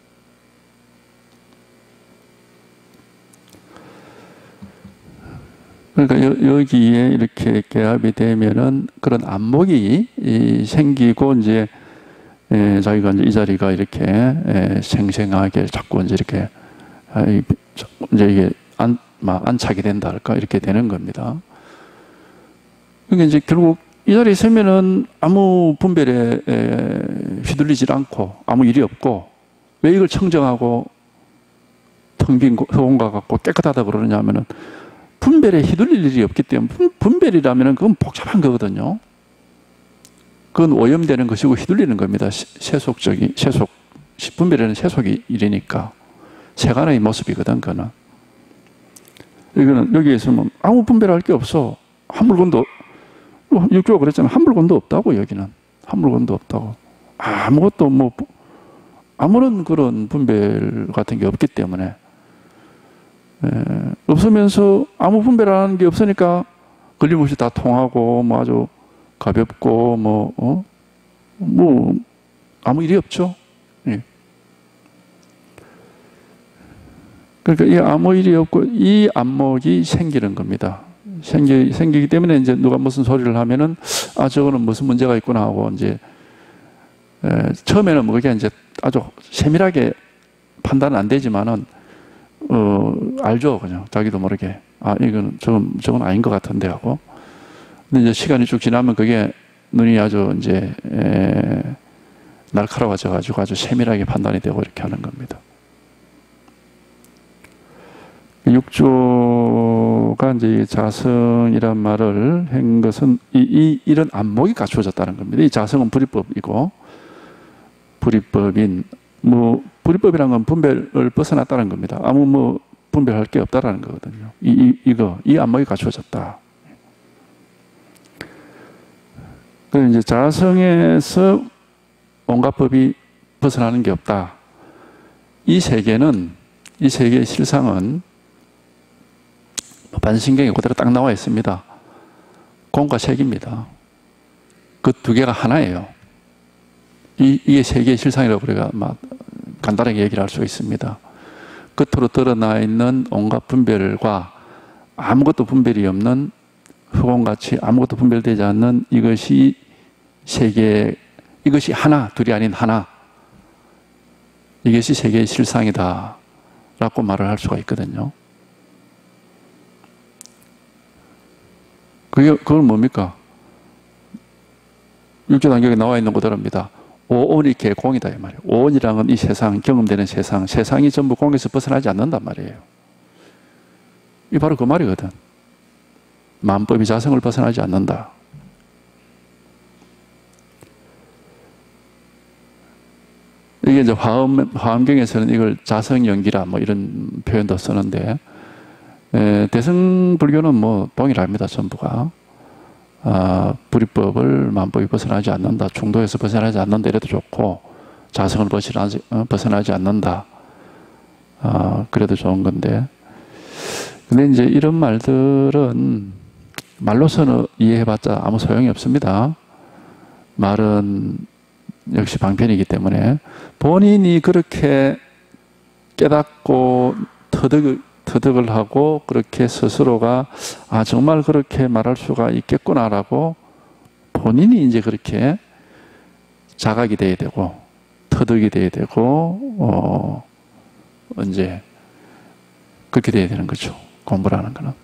그러니까 여, 여기에 이렇게 개합이 되면은 그런 안목이 이, 생기고, 이제, 에, 자기가 이제 이 자리가 이렇게, 에, 생생하게 자꾸 이제 이렇게, 아, 이, 이제 이게 안, 막 안착이 된다 할까? 이렇게 되는 겁니다. 그러니까 이제 결국 이 자리에 서면은 아무 분별에 에, 휘둘리질 않고 아무 일이 없고, 왜 이걸 청정하고 텅 빈 허공과 같고 깨끗하다 그러느냐 하면은 분별에 휘둘릴 일이 없기 때문에. 분, 분별이라면은 그건 복잡한 거거든요. 그건 오염되는 것이고 휘둘리는 겁니다. 세속적인, 세속, 분별에는 세속이 일이니까. 세간의 모습이거든, 그거는. 이거는 여기에서 뭐 아무 분별할 게 없어. 한 물건도, 육조가 그랬잖아. 한 물건도 없다고, 여기는. 한 물건도 없다고. 아무것도 뭐, 아무런 그런 분별 같은 게 없기 때문에. 에, 없으면서 아무 분별하는 게 없으니까 걸림없이 다 통하고, 뭐 아주 가볍고, 뭐, 어? 뭐, 아무 일이 없죠. 예. 그러니까 이 아무 일이 없고, 이 안목이 생기는 겁니다. 생기, 생기기 때문에 이제 누가 무슨 소리를 하면은, 아, 저거는 무슨 문제가 있구나 하고, 이제, 에, 처음에는 뭐 그게 이제 아주 세밀하게 판단은 안 되지만은, 어, 알죠. 그냥 자기도 모르게. 아, 이건, 저건, 저건 아닌 것 같은데 하고. 근데 이제 시간이 쭉 지나면 그게 눈이 아주 이제, 에, 날카로워져가지고 아주 세밀하게 판단이 되고 이렇게 하는 겁니다. 육조가 이제 자성이란 말을 한 것은 이, 이, 이런 안목이 갖추어졌다는 겁니다. 이 자성은 불이법이고, 불이법인, 뭐, 불이법이라는 건 분별을 벗어났다는 겁니다. 아무 뭐, 분별할 게 없다라는 거거든요. 이, 이, 이거, 이 안목이 갖추어졌다. 그 이제 자성에서 온갖 법이 벗어나는 게 없다. 이 세계는, 이 세계의 실상은 반신경에 그대로 딱 나와 있습니다. 공과 색입니다. 그 두 개가 하나예요. 이, 이게 세계의 실상이라고 우리가 막 간단하게 얘기를 할 수 있습니다. 겉으로 드러나 있는 온갖 분별과 아무것도 분별이 없는 흑원같이 아무것도 분별되지 않는 이것이 세계, 이것이 하나, 둘이 아닌 하나. 이것이 세계의 실상이다 라고 말을 할 수가 있거든요. 그게, 그건 뭡니까? 육조 단격에 나와 있는 그대로입니다. 오온이 개공이다 이 말이에요. 오온이라는 건 이 세상, 경험되는 세상, 세상이 전부 공에서 벗어나지 않는단 말이에요. 이 바로 그 말이거든. 만법이 자성을 벗어나지 않는다. 이게 이제 화엄, 화엄경에서는 이걸 자성연기라 뭐 이런 표현도 쓰는데, 에, 대승불교는 뭐 동일합니다. 전부가. 아, 불이법을 만법이 벗어나지 않는다. 중도에서 벗어나지 않는다. 이래도 좋고, 자성을 벗어나지, 어, 벗어나지 않는다. 아, 그래도 좋은 건데. 근데 이제 이런 말들은 말로서는 이해해봤자 아무 소용이 없습니다. 말은 역시 방편이기 때문에 본인이 그렇게 깨닫고 터득, 터득을 하고 그렇게 스스로가 아 정말 그렇게 말할 수가 있겠구나라고 본인이 이제 그렇게 자각이 돼야 되고 터득이 돼야 되고 어 이제 그렇게 돼야 되는 거죠. 공부를 하는 거는.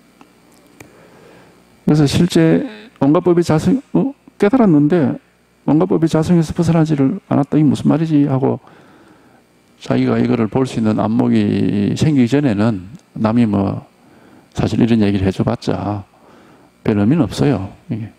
그래서 실제 온갖 법이 자성 어? 깨달았는데 온갖 법이 자성에서 벗어나지를 않았다. 이게 무슨 말이지? 하고 자기가 이거를 볼 수 있는 안목이 생기기 전에는 남이 뭐 사실 이런 얘기를 해줘봤자 별 의미는 없어요. 이게.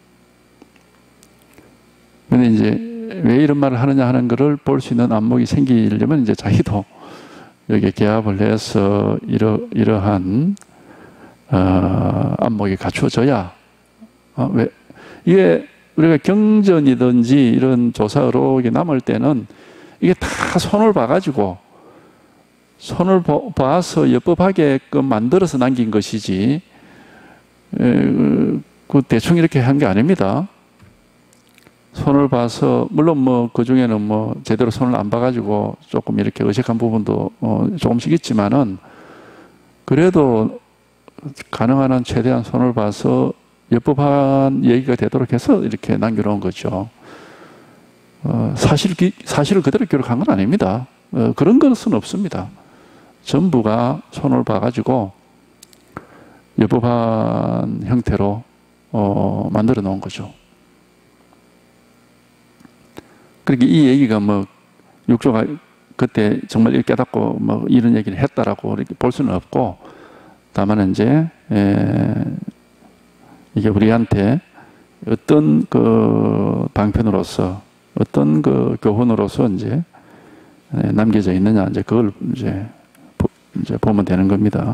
근데 이제 왜 이런 말을 하느냐 하는 거를 볼 수 있는 안목이 생기려면 이제 자기도 여기에 개합을 해서 이러, 이러한 어, 안목이 갖추어져야 어, 왜 이게 우리가 경전이든지 이런 조사 의록이 남을 때는 이게 다 손을 봐가지고 손을 봐서 엽법하게끔 만들어서 남긴 것이지 에, 그 대충 이렇게 한 게 아닙니다. 손을 봐서 물론 뭐 그 중에는 뭐 제대로 손을 안 봐가지고 조금 이렇게 어색한 부분도 어 조금씩 있지만은 그래도 가능한 한 최대한 손을 봐서 엽법한 얘기가 되도록 해서 이렇게 남겨놓은 거죠. 어, 사실, 사실을 그대로 기록한 건 아닙니다. 어, 그런 것은 없습니다. 전부가 손을 봐가지고 엽법한 형태로 어, 만들어 놓은 거죠. 그러니까 이 얘기가 뭐 육조가 그때 정말 이렇게 깨닫고 뭐 이런 얘기를 했다라고 이렇게 볼 수는 없고, 다만 이제 에, 이게 우리한테 어떤 그 방편으로서 어떤 그 교훈으로서 이제 남겨져 있느냐 이제 그걸 이제 보, 이제 보면 되는 겁니다.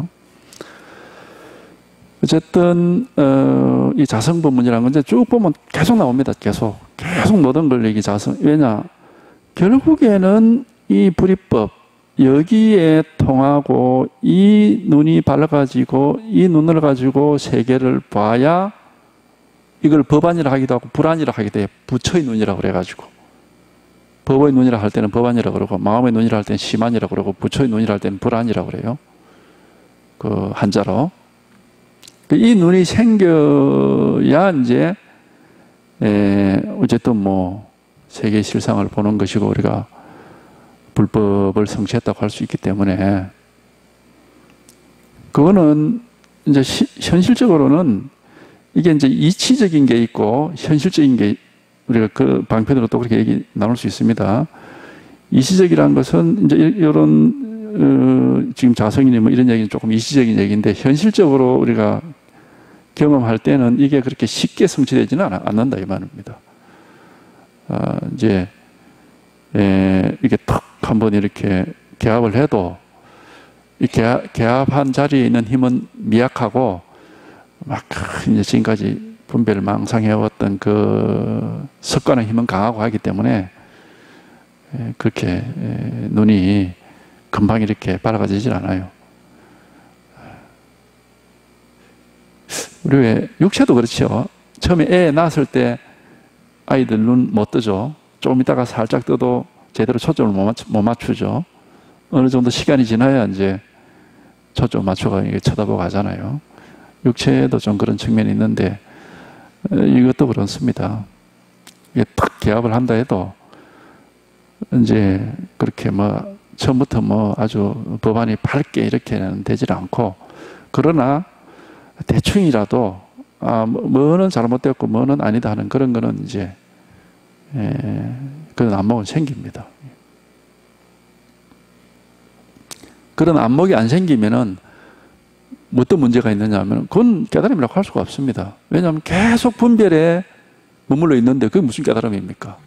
어쨌든 어, 이 자성법문이라는 건 이제 쭉 보면 계속 나옵니다. 계속 계속 모든 걸 얘기 자성. 왜냐 결국에는 이 불이법 여기에 통하고 이 눈이 밝아지고 이 눈을 가지고 세계를 봐야 이걸 법안이라 하기도 하고 불안이라 하기도 해요. 부처의 눈이라고 그래가지고 법의 눈이라 할 때는 법안이라 그러고 마음의 눈이라 할 때는 심안이라 그러고 부처의 눈이라 할 때는 불안이라 그래요. 그 한자로. 이 눈이 생겨야 이제 에 어쨌든 뭐 세계의 실상을 보는 것이고 우리가 불법을 성취했다고 할 수 있기 때문에 그거는 이제 시, 현실적으로는 이게 이제 이치적인 게 있고 현실적인 게 우리가 그 방편으로 또 그렇게 얘기 나눌 수 있습니다. 이치적이라는 것은 이제 이런 어, 지금 자성이니 뭐 이런 얘기는 조금 이치적인 얘기인데 현실적으로 우리가 경험할 때는 이게 그렇게 쉽게 성취되지는 않는다 이 말입니다. 아, 이제 에, 이게 탁 한번 이렇게 개합을 해도 이 개합, 개합한 자리에 있는 힘은 미약하고 막 이제 지금까지 분별을 망상해왔던 그 습관의 힘은 강하고 하기 때문에 그렇게 눈이 금방 이렇게 밝아지질 않아요. 우리 왜 육체도 그렇죠. 처음에 애 낳았을 때 아이들 눈 못 뜨죠. 조금 있다가 살짝 떠도 제대로 초점을 못, 맞추, 못 맞추죠. 어느 정도 시간이 지나야 이제 초점 맞춰가 쳐다보고 하잖아요. 육체에도 좀 그런 측면이 있는데 이것도 그렇습니다. 이게 탁 개합을 한다 해도 이제 그렇게 뭐 처음부터 뭐 아주 법안이 밝게 이렇게는 되질 않고, 그러나 대충이라도 아 뭐는 잘못됐고 뭐는 아니다 하는 그런 거는 이제 예, 그런 안목은 생깁니다. 그런 안목이 안 생기면은 어떤 문제가 있느냐 하면 그건 깨달음이라고 할 수가 없습니다. 왜냐하면 계속 분별에 머물러 있는데 그게 무슨 깨달음입니까?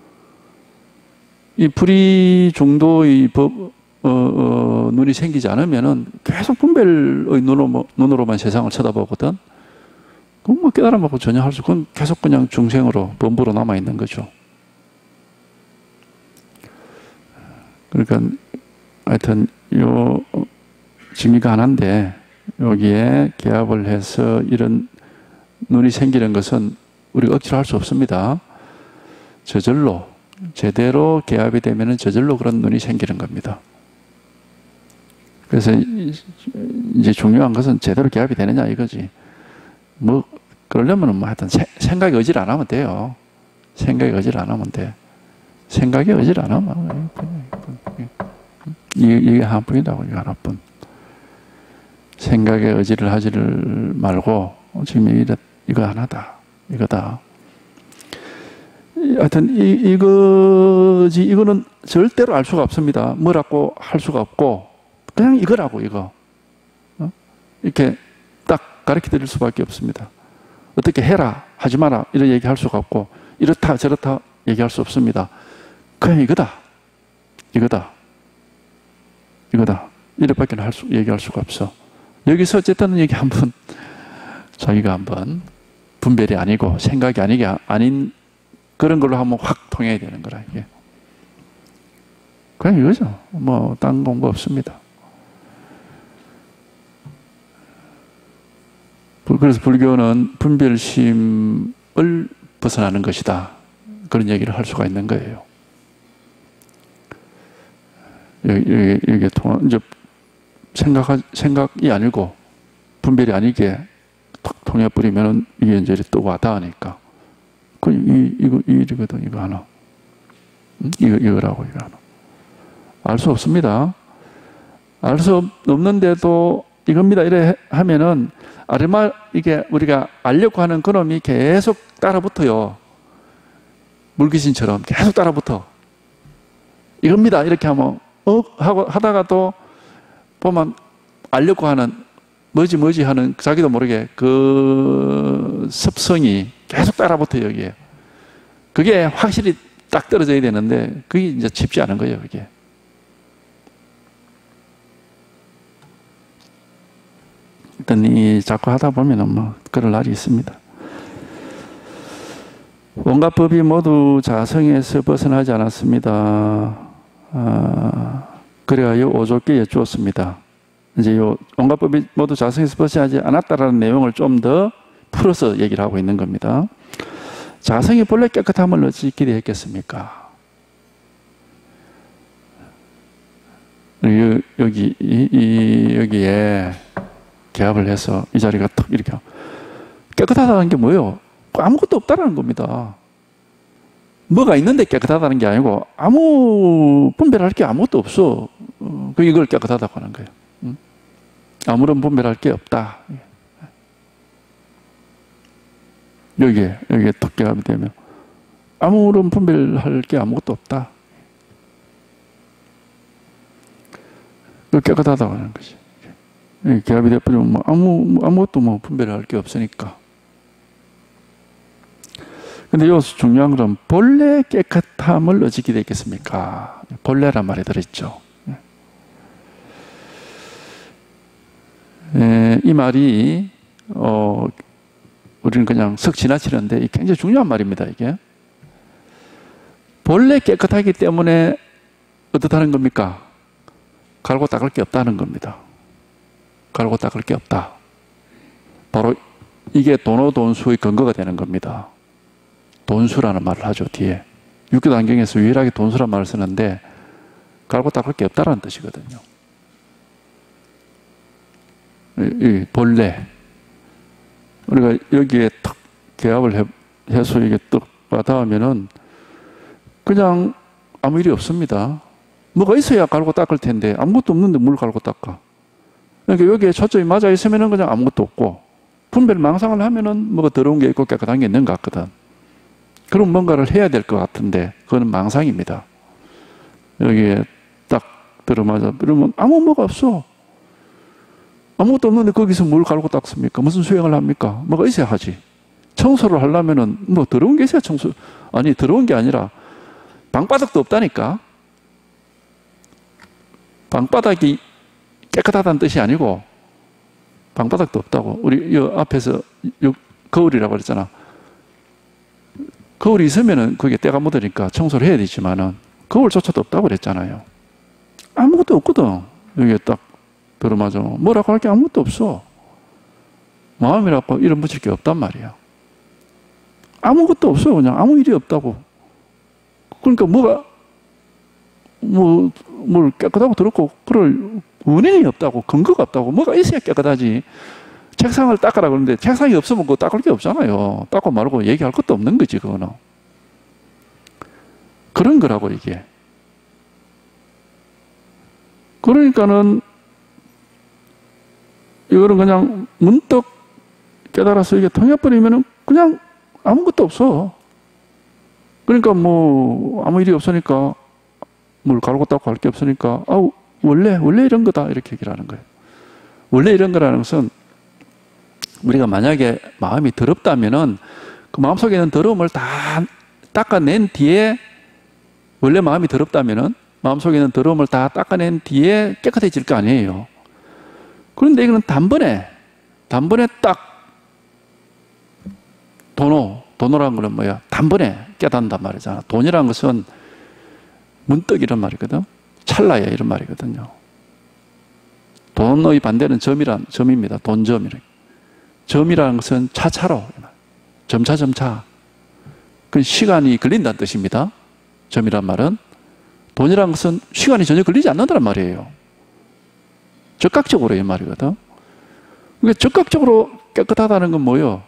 이 불의 정도의 법, 어, 어, 눈이 생기지 않으면은 계속 분별의 눈으로, 눈으로만 세상을 쳐다보거든. 그건 뭐 깨달음하고 전혀 할 수, 그건 계속 그냥 중생으로, 범부로 남아있는 거죠. 그러니까, 하여튼, 요, 증기가 하나인데, 여기에 개합을 해서 이런 눈이 생기는 것은 우리가 억지로 할 수 없습니다. 저절로, 제대로 개합이 되면은 저절로 그런 눈이 생기는 겁니다. 그래서 이제 중요한 것은 제대로 개합이 되느냐 이거지. 뭐 그러려면은 뭐 하여튼 생각이 의지를 안 하면 돼요. 생각이 의지를 안 하면 돼. 생각이 의지를 안 하면 이게 하나뿐이라고. 이게 하나뿐. 생각에 의지를 하지를 말고 지금 이거, 이거 하나다. 이거다. 하여튼 이, 이거지. 이거는 절대로 알 수가 없습니다. 뭐라고 할 수가 없고 그냥 이거라고. 이거 어? 이렇게 딱 가르쳐 드릴 수밖에 없습니다. 어떻게 해라 하지 마라 이런 얘기할 수가 없고 이렇다 저렇다 얘기할 수 없습니다. 그냥 이거다. 이거다. 이거다. 이렇게밖에 할 수, 얘기할 수가 없어. 여기서 어쨌든 얘기 한번 자기가 한번 분별이 아니고 생각이 아니게 아닌 그런 걸로 한번 확 통해야 되는 거라, 이게. 그냥 이거죠. 뭐, 딴 공부 없습니다. 그래서 불교는 분별심을 벗어나는 것이다. 그런 얘기를 할 수가 있는 거예요. 여기, 여기, 여기 통, 이제 생각, 생각이 아니고 분별이 아니게 탁 통해버리면 이게 이제 또 와닿으니까. 그, 이, 이거, 이거거든, 이거 하나. 응? 이거, 이거라고, 이거 하나. 알 수 없습니다. 알 수 없는데도 이겁니다. 이래 하면은, 아르마, 이게 우리가 알려고 하는 그놈이 계속 따라붙어요. 물귀신처럼 계속 따라붙어. 이겁니다. 이렇게 하면, 어? 하고, 하다가도 보면, 알려고 하는, 뭐지, 뭐지 하는 자기도 모르게 그 습성이 계속 따라붙어요, 여기에. 그게 확실히 딱 떨어져야 되는데, 그게 이제 쉽지 않은 거예요, 그게. 일단 이 자꾸 하다 보면은 뭐, 그럴 날이 있습니다. 온갖 법이 모두 자성에서 벗어나지 않았습니다. 아, 그래야 오조께 여쭈었습니다. 이제 요 온갖 법이 모두 자성에서 벗어나지 않았다라는 내용을 좀 더 풀어서 얘기를 하고 있는 겁니다. 자성이 본래 깨끗함을 어찌 기대했겠습니까? 여기, 이, 이, 여기에 개합을 해서 이 자리가 탁 이렇게 깨끗하다는 게 뭐예요? 아무것도 없다라는 겁니다. 뭐가 있는데 깨끗하다는 게 아니고 아무 분별할 게 아무것도 없어. 그 이걸 깨끗하다고 하는 거예요. 아무런 분별할 게 없다. 여기에 여기에 탁 개합이 되면 아무런 분별할 게 아무것도 없다. 그 깨끗하다고 하는 거지. 개합이 돼버리면 뭐 아무 아무것도 뭐 분별할 게 없으니까. 근데 여기서 중요한 건 본래 깨끗함을 어찌 되겠습니까? 본래란 말이 들어있죠. 에, 이 말이 어, 우리는 그냥 쓱 지나치는데 이게 굉장히 중요한 말입니다. 이게 본래 깨끗하기 때문에 어떻다는 겁니까? 갈고 닦을 게 없다는 겁니다. 갈고 닦을 게 없다. 바로 이게 도노돈수의 근거가 되는 겁니다. 돈수라는 말을 하죠, 뒤에. 육교도 안경에서 유일하게 돈수라는 말을 쓰는데 갈고 닦을 게 없다는 뜻이거든요. 이, 이 본래 우리가 여기에 탁 개합을 해, 해서 이게 떡 닿으면은 그냥 아무 일이 없습니다. 뭐가 있어야 갈고 닦을 텐데 아무것도 없는데 뭘 갈고 닦아. 그러니까 여기에 초점이 맞아 있으면은 그냥 아무것도 없고 분별 망상을 하면은 뭐가 더러운 게 있고 깨끗한 게 있는 것 같거든. 그럼 뭔가를 해야 될 것 같은데 그거는 망상입니다. 여기에 딱 들어맞아. 그러면 아무 뭐가 없어. 아무것도 없는데 거기서 뭘 갈고 닦습니까? 무슨 수행을 합니까? 뭐가 있어야 하지. 청소를 하려면은 뭐 더러운 게 있어야 청소. 아니 더러운 게 아니라 방바닥도 없다니까. 방바닥이 깨끗하다는 뜻이 아니고 방바닥도 없다고. 우리 이 앞에서 거울이라고 그랬잖아. 거울이 있으면은 그게 때가 묻으니까 청소를 해야 되지만은 거울조차도 없다고 그랬잖아요. 아무것도 없거든. 여기에 딱 들어맞아. 뭐라고 할 게 아무것도 없어. 마음이라고 이름 붙일 게 없단 말이야. 아무것도 없어. 그냥 아무 일이 없다고. 그러니까 뭐가 뭐, 뭘 깨끗하고 더럽고 그럴 원인이 없다고. 근거가 없다고. 뭐가 있어야 깨끗하지. 책상을 닦으라 그러는데 책상이 없으면 그거 닦을 게 없잖아요. 닦고 말고 얘기할 것도 없는 거지 그거는. 그런 거라고 이게. 그러니까는 이거는 그냥 문득 깨달아서 이게 통해버리면은 그냥 아무것도 없어. 그러니까 뭐 아무 일이 없으니까 뭘 갈고 닦고 할 게 없으니까 아 원래 원래 이런 거다 이렇게 얘기를 하는 거예요. 원래 이런 거라는 것은 우리가 만약에 마음이 더럽다면은 그 마음속에 있는 더러움을 다 닦아낸 뒤에 원래 마음이 더럽다면은 마음속에 있는 더러움을 다 닦아낸 뒤에 깨끗해질 거 아니에요. 그런데 이거는 단번에 단번에 딱 도노 도노라는 거는 뭐야? 단번에 깨닫는단 말이잖아. 돈이라는 것은 문득 이런 말이거든. 찰나야 이런 말이거든요. 돈의 반대는 점이란 점입니다. 돈점이라. 점이라는 것은 차차로 점차 점차. 그 시간이 걸린다는 뜻입니다. 점이란 말은 돈이라는 것은 시간이 전혀 걸리지 않는다는 말이에요. 적극적으로 이 말이거든. 그러니까 적극적으로 깨끗하다는 건 뭐예요?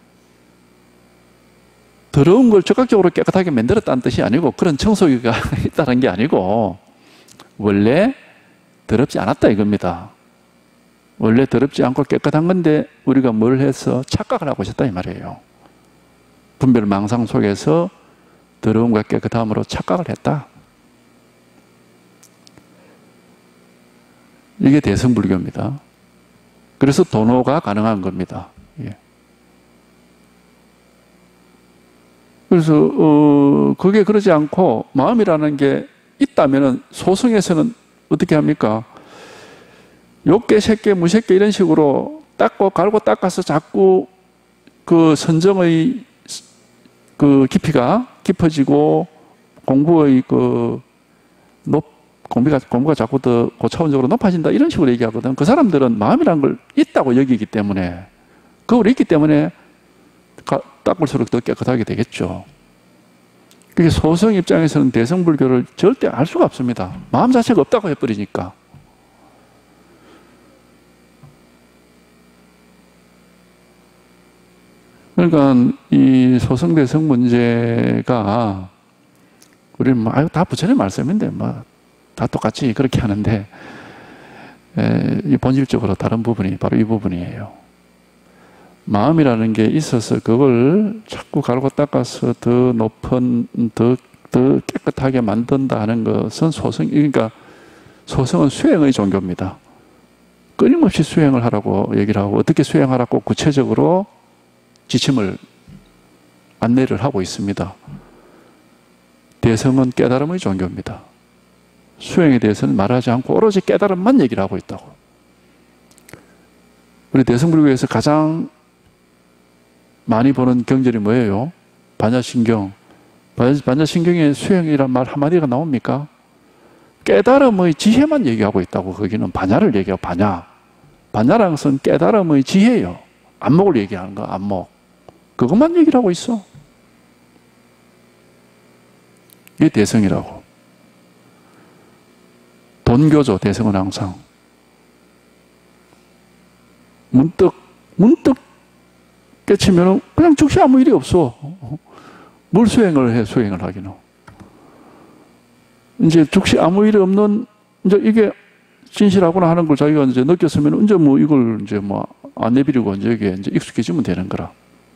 더러운 걸 적극적으로 깨끗하게 만들었다는 뜻이 아니고 그런 청소기가 있다는 게 아니고 원래 더럽지 않았다 이겁니다. 원래 더럽지 않고 깨끗한 건데 우리가 뭘 해서 착각을 하고 있었다 이 말이에요. 분별 망상 속에서 더러움과 깨끗함으로 착각을 했다. 이게 대승불교입니다. 그래서 도노가 가능한 겁니다. 예. 그래서 어, 그게 그러지 않고 마음이라는 게 있다면은 소승에서는 어떻게 합니까? 욕계, 색계, 무색계 이런 식으로 닦고 갈고 닦아서 자꾸 그 선정의 그 깊이가 깊어지고 공부의 그 높, 공부가, 공부가 자꾸 더 고차원적으로 높아진다 이런 식으로 얘기하거든. 그 사람들은 마음이라는 걸 있다고 여기기 때문에 그걸 있기 때문에 가, 닦을수록 더 깨끗하게 되겠죠. 그게 소성 입장에서는 대승불교를 절대 알 수가 없습니다. 마음 자체가 없다고 해버리니까. 그러니까 이 소성대성 문제가 우리는 뭐 아유 다 부처님 말씀인데 뭐 다 똑같이 그렇게 하는데 에, 이 본질적으로 다른 부분이 바로 이 부분이에요. 마음이라는 게 있어서 그걸 자꾸 갈고 닦아서 더 높은 더, 더 깨끗하게 만든다 하는 것은 소성, 그러니까 소성은 수행의 종교입니다. 끊임없이 수행을 하라고 얘기를 하고 어떻게 수행하라고 구체적으로 지침을 안내를 하고 있습니다. 대성은 깨달음의 종교입니다. 수행에 대해서는 말하지 않고 오로지 깨달음만 얘기를 하고 있다고. 우리 대승불교에서 가장 많이 보는 경전이 뭐예요? 반야신경. 반야신경에 수행이란 말 한마디가 나옵니까? 깨달음의 지혜만 얘기하고 있다고. 거기는 반야를 얘기하고, 반야. 반야라는 것은 깨달음의 지혜예요. 안목을 얘기하는 거, 안목. 그것만 얘기를 하고 있어. 이게 대성이라고. 돈교죠, 대성은 항상. 문득, 문득 깨치면 그냥 즉시 아무 일이 없어. 뭘 수행을 해, 수행을 하기는. 이제 즉시 아무 일이 없는, 이제 이게 진실하구나 하는 걸 자기가 이제 느꼈으면, 이제 뭐 이걸 이제 뭐 안 내비리고 이제 여기에 이제 익숙해지면 되는 거라.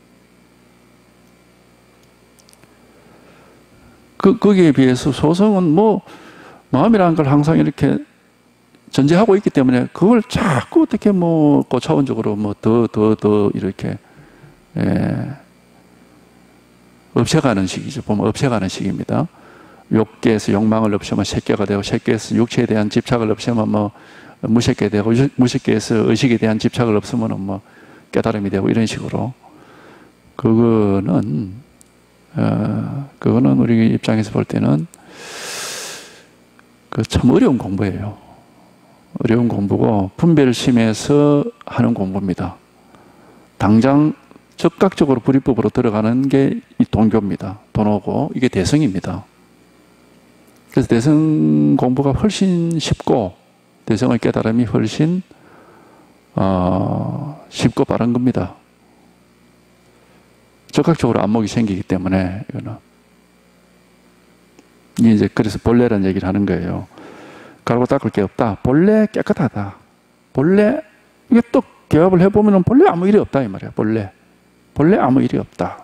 그, 거기에 비해서 소성은 뭐, 마음이라는 걸 항상 이렇게 전제하고 있기 때문에 그걸 자꾸 어떻게 뭐 고차원적으로 뭐 더, 더, 더 이렇게, 예, 없애가는 시기죠. 보면 없애가는 시기입니다. 욕계에서 욕망을 없애면 색계가 되고, 색계에서 육체에 대한 집착을 없애면 뭐 무색계 되고, 무색계에서 의식에 대한 집착을 없으면 뭐 깨달음이 되고, 이런 식으로. 그거는, 어, 그거는 우리 입장에서 볼 때는 그 참 어려운 공부예요. 어려운 공부고, 분별심에서 하는 공부입니다. 당장 즉각적으로 불이법으로 들어가는 게 이 돈교입니다. 돈오고, 이게 대성입니다. 그래서 대성 공부가 훨씬 쉽고, 대성의 깨달음이 훨씬 어, 쉽고 빠른 겁니다. 즉각적으로 안목이 생기기 때문에, 이거는. 이게 이제 그래서 본래라는 얘기를 하는 거예요. 갈고 닦을 게 없다. 본래 깨끗하다. 본래, 이게 또 개업을 해보면 본래 아무 일이 없다, 이 말이야. 본래. 본래 아무 일이 없다.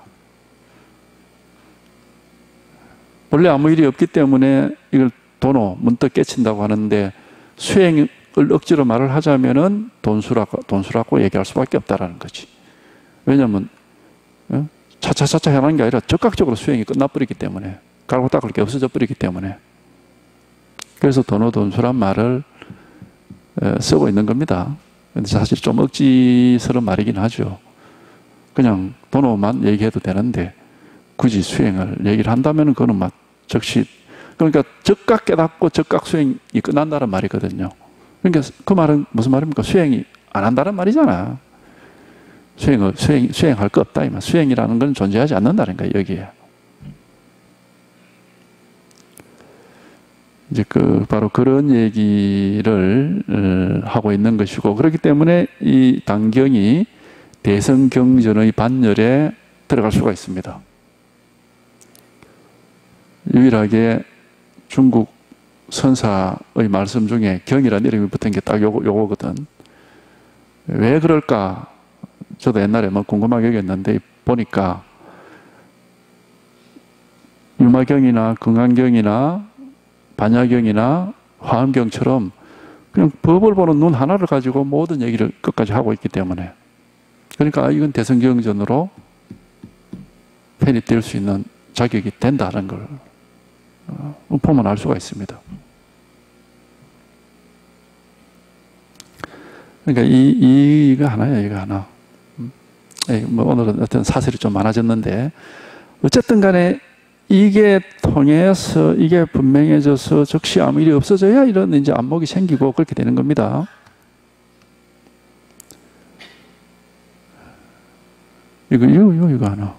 본래 아무 일이 없기 때문에 이걸 돈오, 문득 깨친다고 하는데, 수행을 억지로 말을 하자면은 돈수라고, 돈수라고 얘기할 수밖에 없다라는 거지. 왜냐면, 차차차차 해라는 게 아니라 즉각적으로 수행이 끝나버리기 때문에, 갈고 닦을 게 없어져 버리기 때문에. 그래서 돈오, 돈수란 말을 쓰고 있는 겁니다. 근데 사실 좀 억지스러운 말이긴 하죠. 그냥 돈오만 얘기해도 되는데, 굳이 수행을 얘기를 한다면 그거는 막 즉시, 그러니까 즉각 깨닫고 즉각 수행이 끝난다는 말이거든요. 그러니까 그 말은 무슨 말입니까? 수행이 안 한다는 말이잖아. 수행을, 수행, 수행할 거 없다, 이 말. 수행이라는 건 존재하지 않는다는 거예요, 여기에. 이제 그, 바로 그런 얘기를 하고 있는 것이고, 그렇기 때문에 이 단경이 대성경전의 반열에 들어갈 수가 있습니다. 유일하게 중국 선사의 말씀 중에 경이라는 이름이 붙은 게 딱 요거, 요거거든. 왜 그럴까? 저도 옛날에 뭐 궁금하게 여겼는데, 보니까 유마경이나 금강경이나 반야경이나 화엄경처럼 그냥 법을 보는 눈 하나를 가지고 모든 얘기를 끝까지 하고 있기 때문에, 그러니까 이건 대성경전으로 편입될 수 있는 자격이 된다는 걸 보면 알 수가 있습니다. 그러니까 이, 이, 이거 하나야, 이거 하나. 뭐 오늘은 어떤 사설이 좀 많아졌는데, 어쨌든 간에 이게 통해서, 이게 분명해져서 즉시 아무 일이 없어져야 이런 이제 안목이 생기고 그렇게 되는 겁니다. 이거, 이거, 이거, 이거 하나.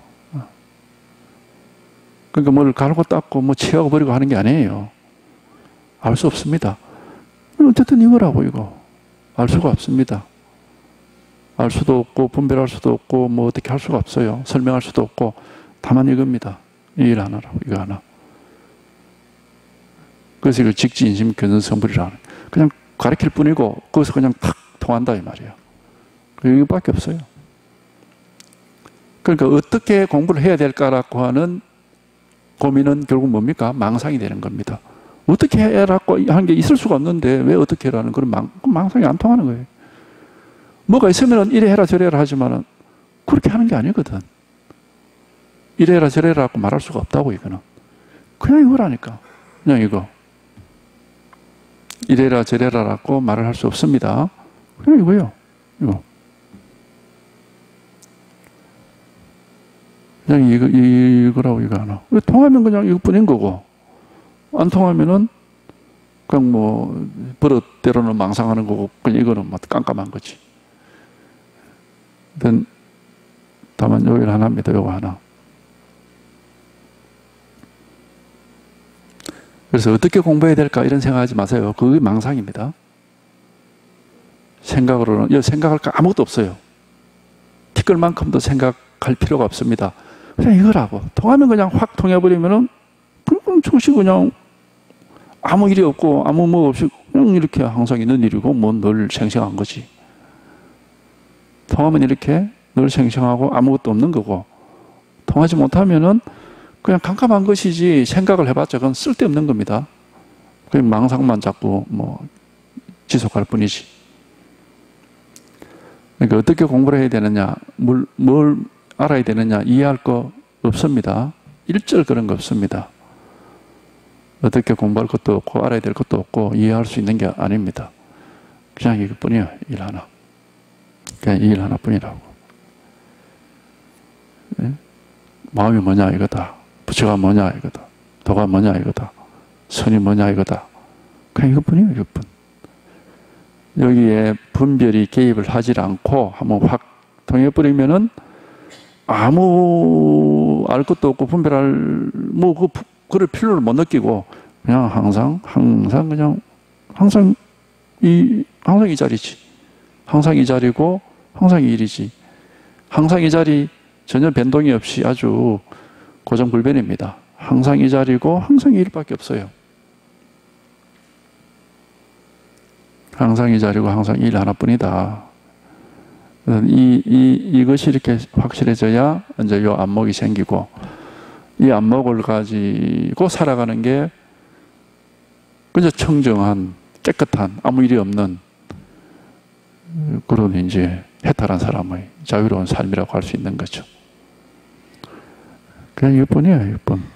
그러니까 뭘 갈고 닦고 뭐 치하고 버리고 하는 게 아니에요. 알 수 없습니다. 어쨌든 이거라고, 이거. 알 수가 없습니다. 알 수도 없고, 분별할 수도 없고, 뭐 어떻게 할 수가 없어요. 설명할 수도 없고, 다만 이겁니다. 이 일 하나라고, 이거 하나. 그래서 이걸 직지인심 견성성불이라 하는. 그냥 가르칠 뿐이고, 거기서 그냥 탁 통한다, 이 말이에요. 이거밖에 없어요. 그러니까 어떻게 공부를 해야 될까라고 하는 고민은 결국 뭡니까? 망상이 되는 겁니다. 어떻게 해라고 하는 게 있을 수가 없는데 왜 어떻게 해라는 그런 망, 망상이 안 통하는 거예요. 뭐가 있으면 이래 해라 저래 해라 하지만은 그렇게 하는 게 아니거든. 이래 해라 저래 해라고 말할 수가 없다고, 이거는. 그냥 이거라니까. 그냥 이거. 이래라 저래라라고 말을 할 수 없습니다. 그냥 이거요. 이거. 그냥 이거, 이거라고 이거 하나. 통하면 그냥 이것뿐인 거고, 안 통하면은 그냥 뭐, 버릇대로는 망상하는 거고, 그냥 이거는 뭐 깜깜한 거지. 다만 여기 하나입니다. 요거 하나. 그래서 어떻게 공부해야 될까 이런 생각하지 마세요. 그게 망상입니다. 생각으로는 여 생각할 거 아무것도 없어요. 티끌만큼도 생각할 필요가 없습니다. 그냥 이거라고 통하면 그냥 확 통해버리면은 그냥 즉시 그냥 아무 일이 없고 아무 뭐 없이 그냥 이렇게 항상 있는 일이고 뭐 늘 생생한 거지. 통하면 이렇게 늘 생생하고 아무것도 없는 거고, 통하지 못하면은 그냥 깜깜한 것이지 생각을 해봤자 그건 쓸데없는 겁니다. 그냥 망상만 자꾸 뭐 지속할 뿐이지. 그러니까 어떻게 공부를 해야 되느냐, 뭘, 뭘 알아야 되느냐, 이해할 거 없습니다. 일절 그런 거 없습니다. 어떻게 공부할 것도 없고 알아야 될 것도 없고 이해할 수 있는 게 아닙니다. 그냥 이것뿐이에요. 일 하나. 그냥 이 일 하나뿐이라고. 네? 마음이 뭐냐 이거다. 부처가 뭐냐 이거다. 도가 뭐냐 이거다. 선이 뭐냐 이거다. 그냥 이것뿐이에요. 이것뿐. 여기에 분별이 개입을 하지 않고 한번 확 통해버리면은 아무 알 것도 없고 분별할 뭐 그 그럴 필요를 못 느끼고 그냥 항상 항상 그냥 항상 이 항상 이 자리지. 항상 이 자리고 항상 이 일이지. 항상 이 자리 전혀 변동이 없이 아주 고정불변입니다. 항상 이 자리고 항상 이 일밖에 없어요. 항상 이 자리고 항상 이 일 하나뿐이다. 이, 이, 이것이 이렇게 확실해져야 이제 요 안목이 생기고, 이 안목을 가지고 살아가는 게 그저 청정한, 깨끗한, 아무 일이 없는 그런 이제 해탈한 사람의 자유로운 삶이라고 할 수 있는 거죠. 그냥 이것뿐이에요, 이것뿐.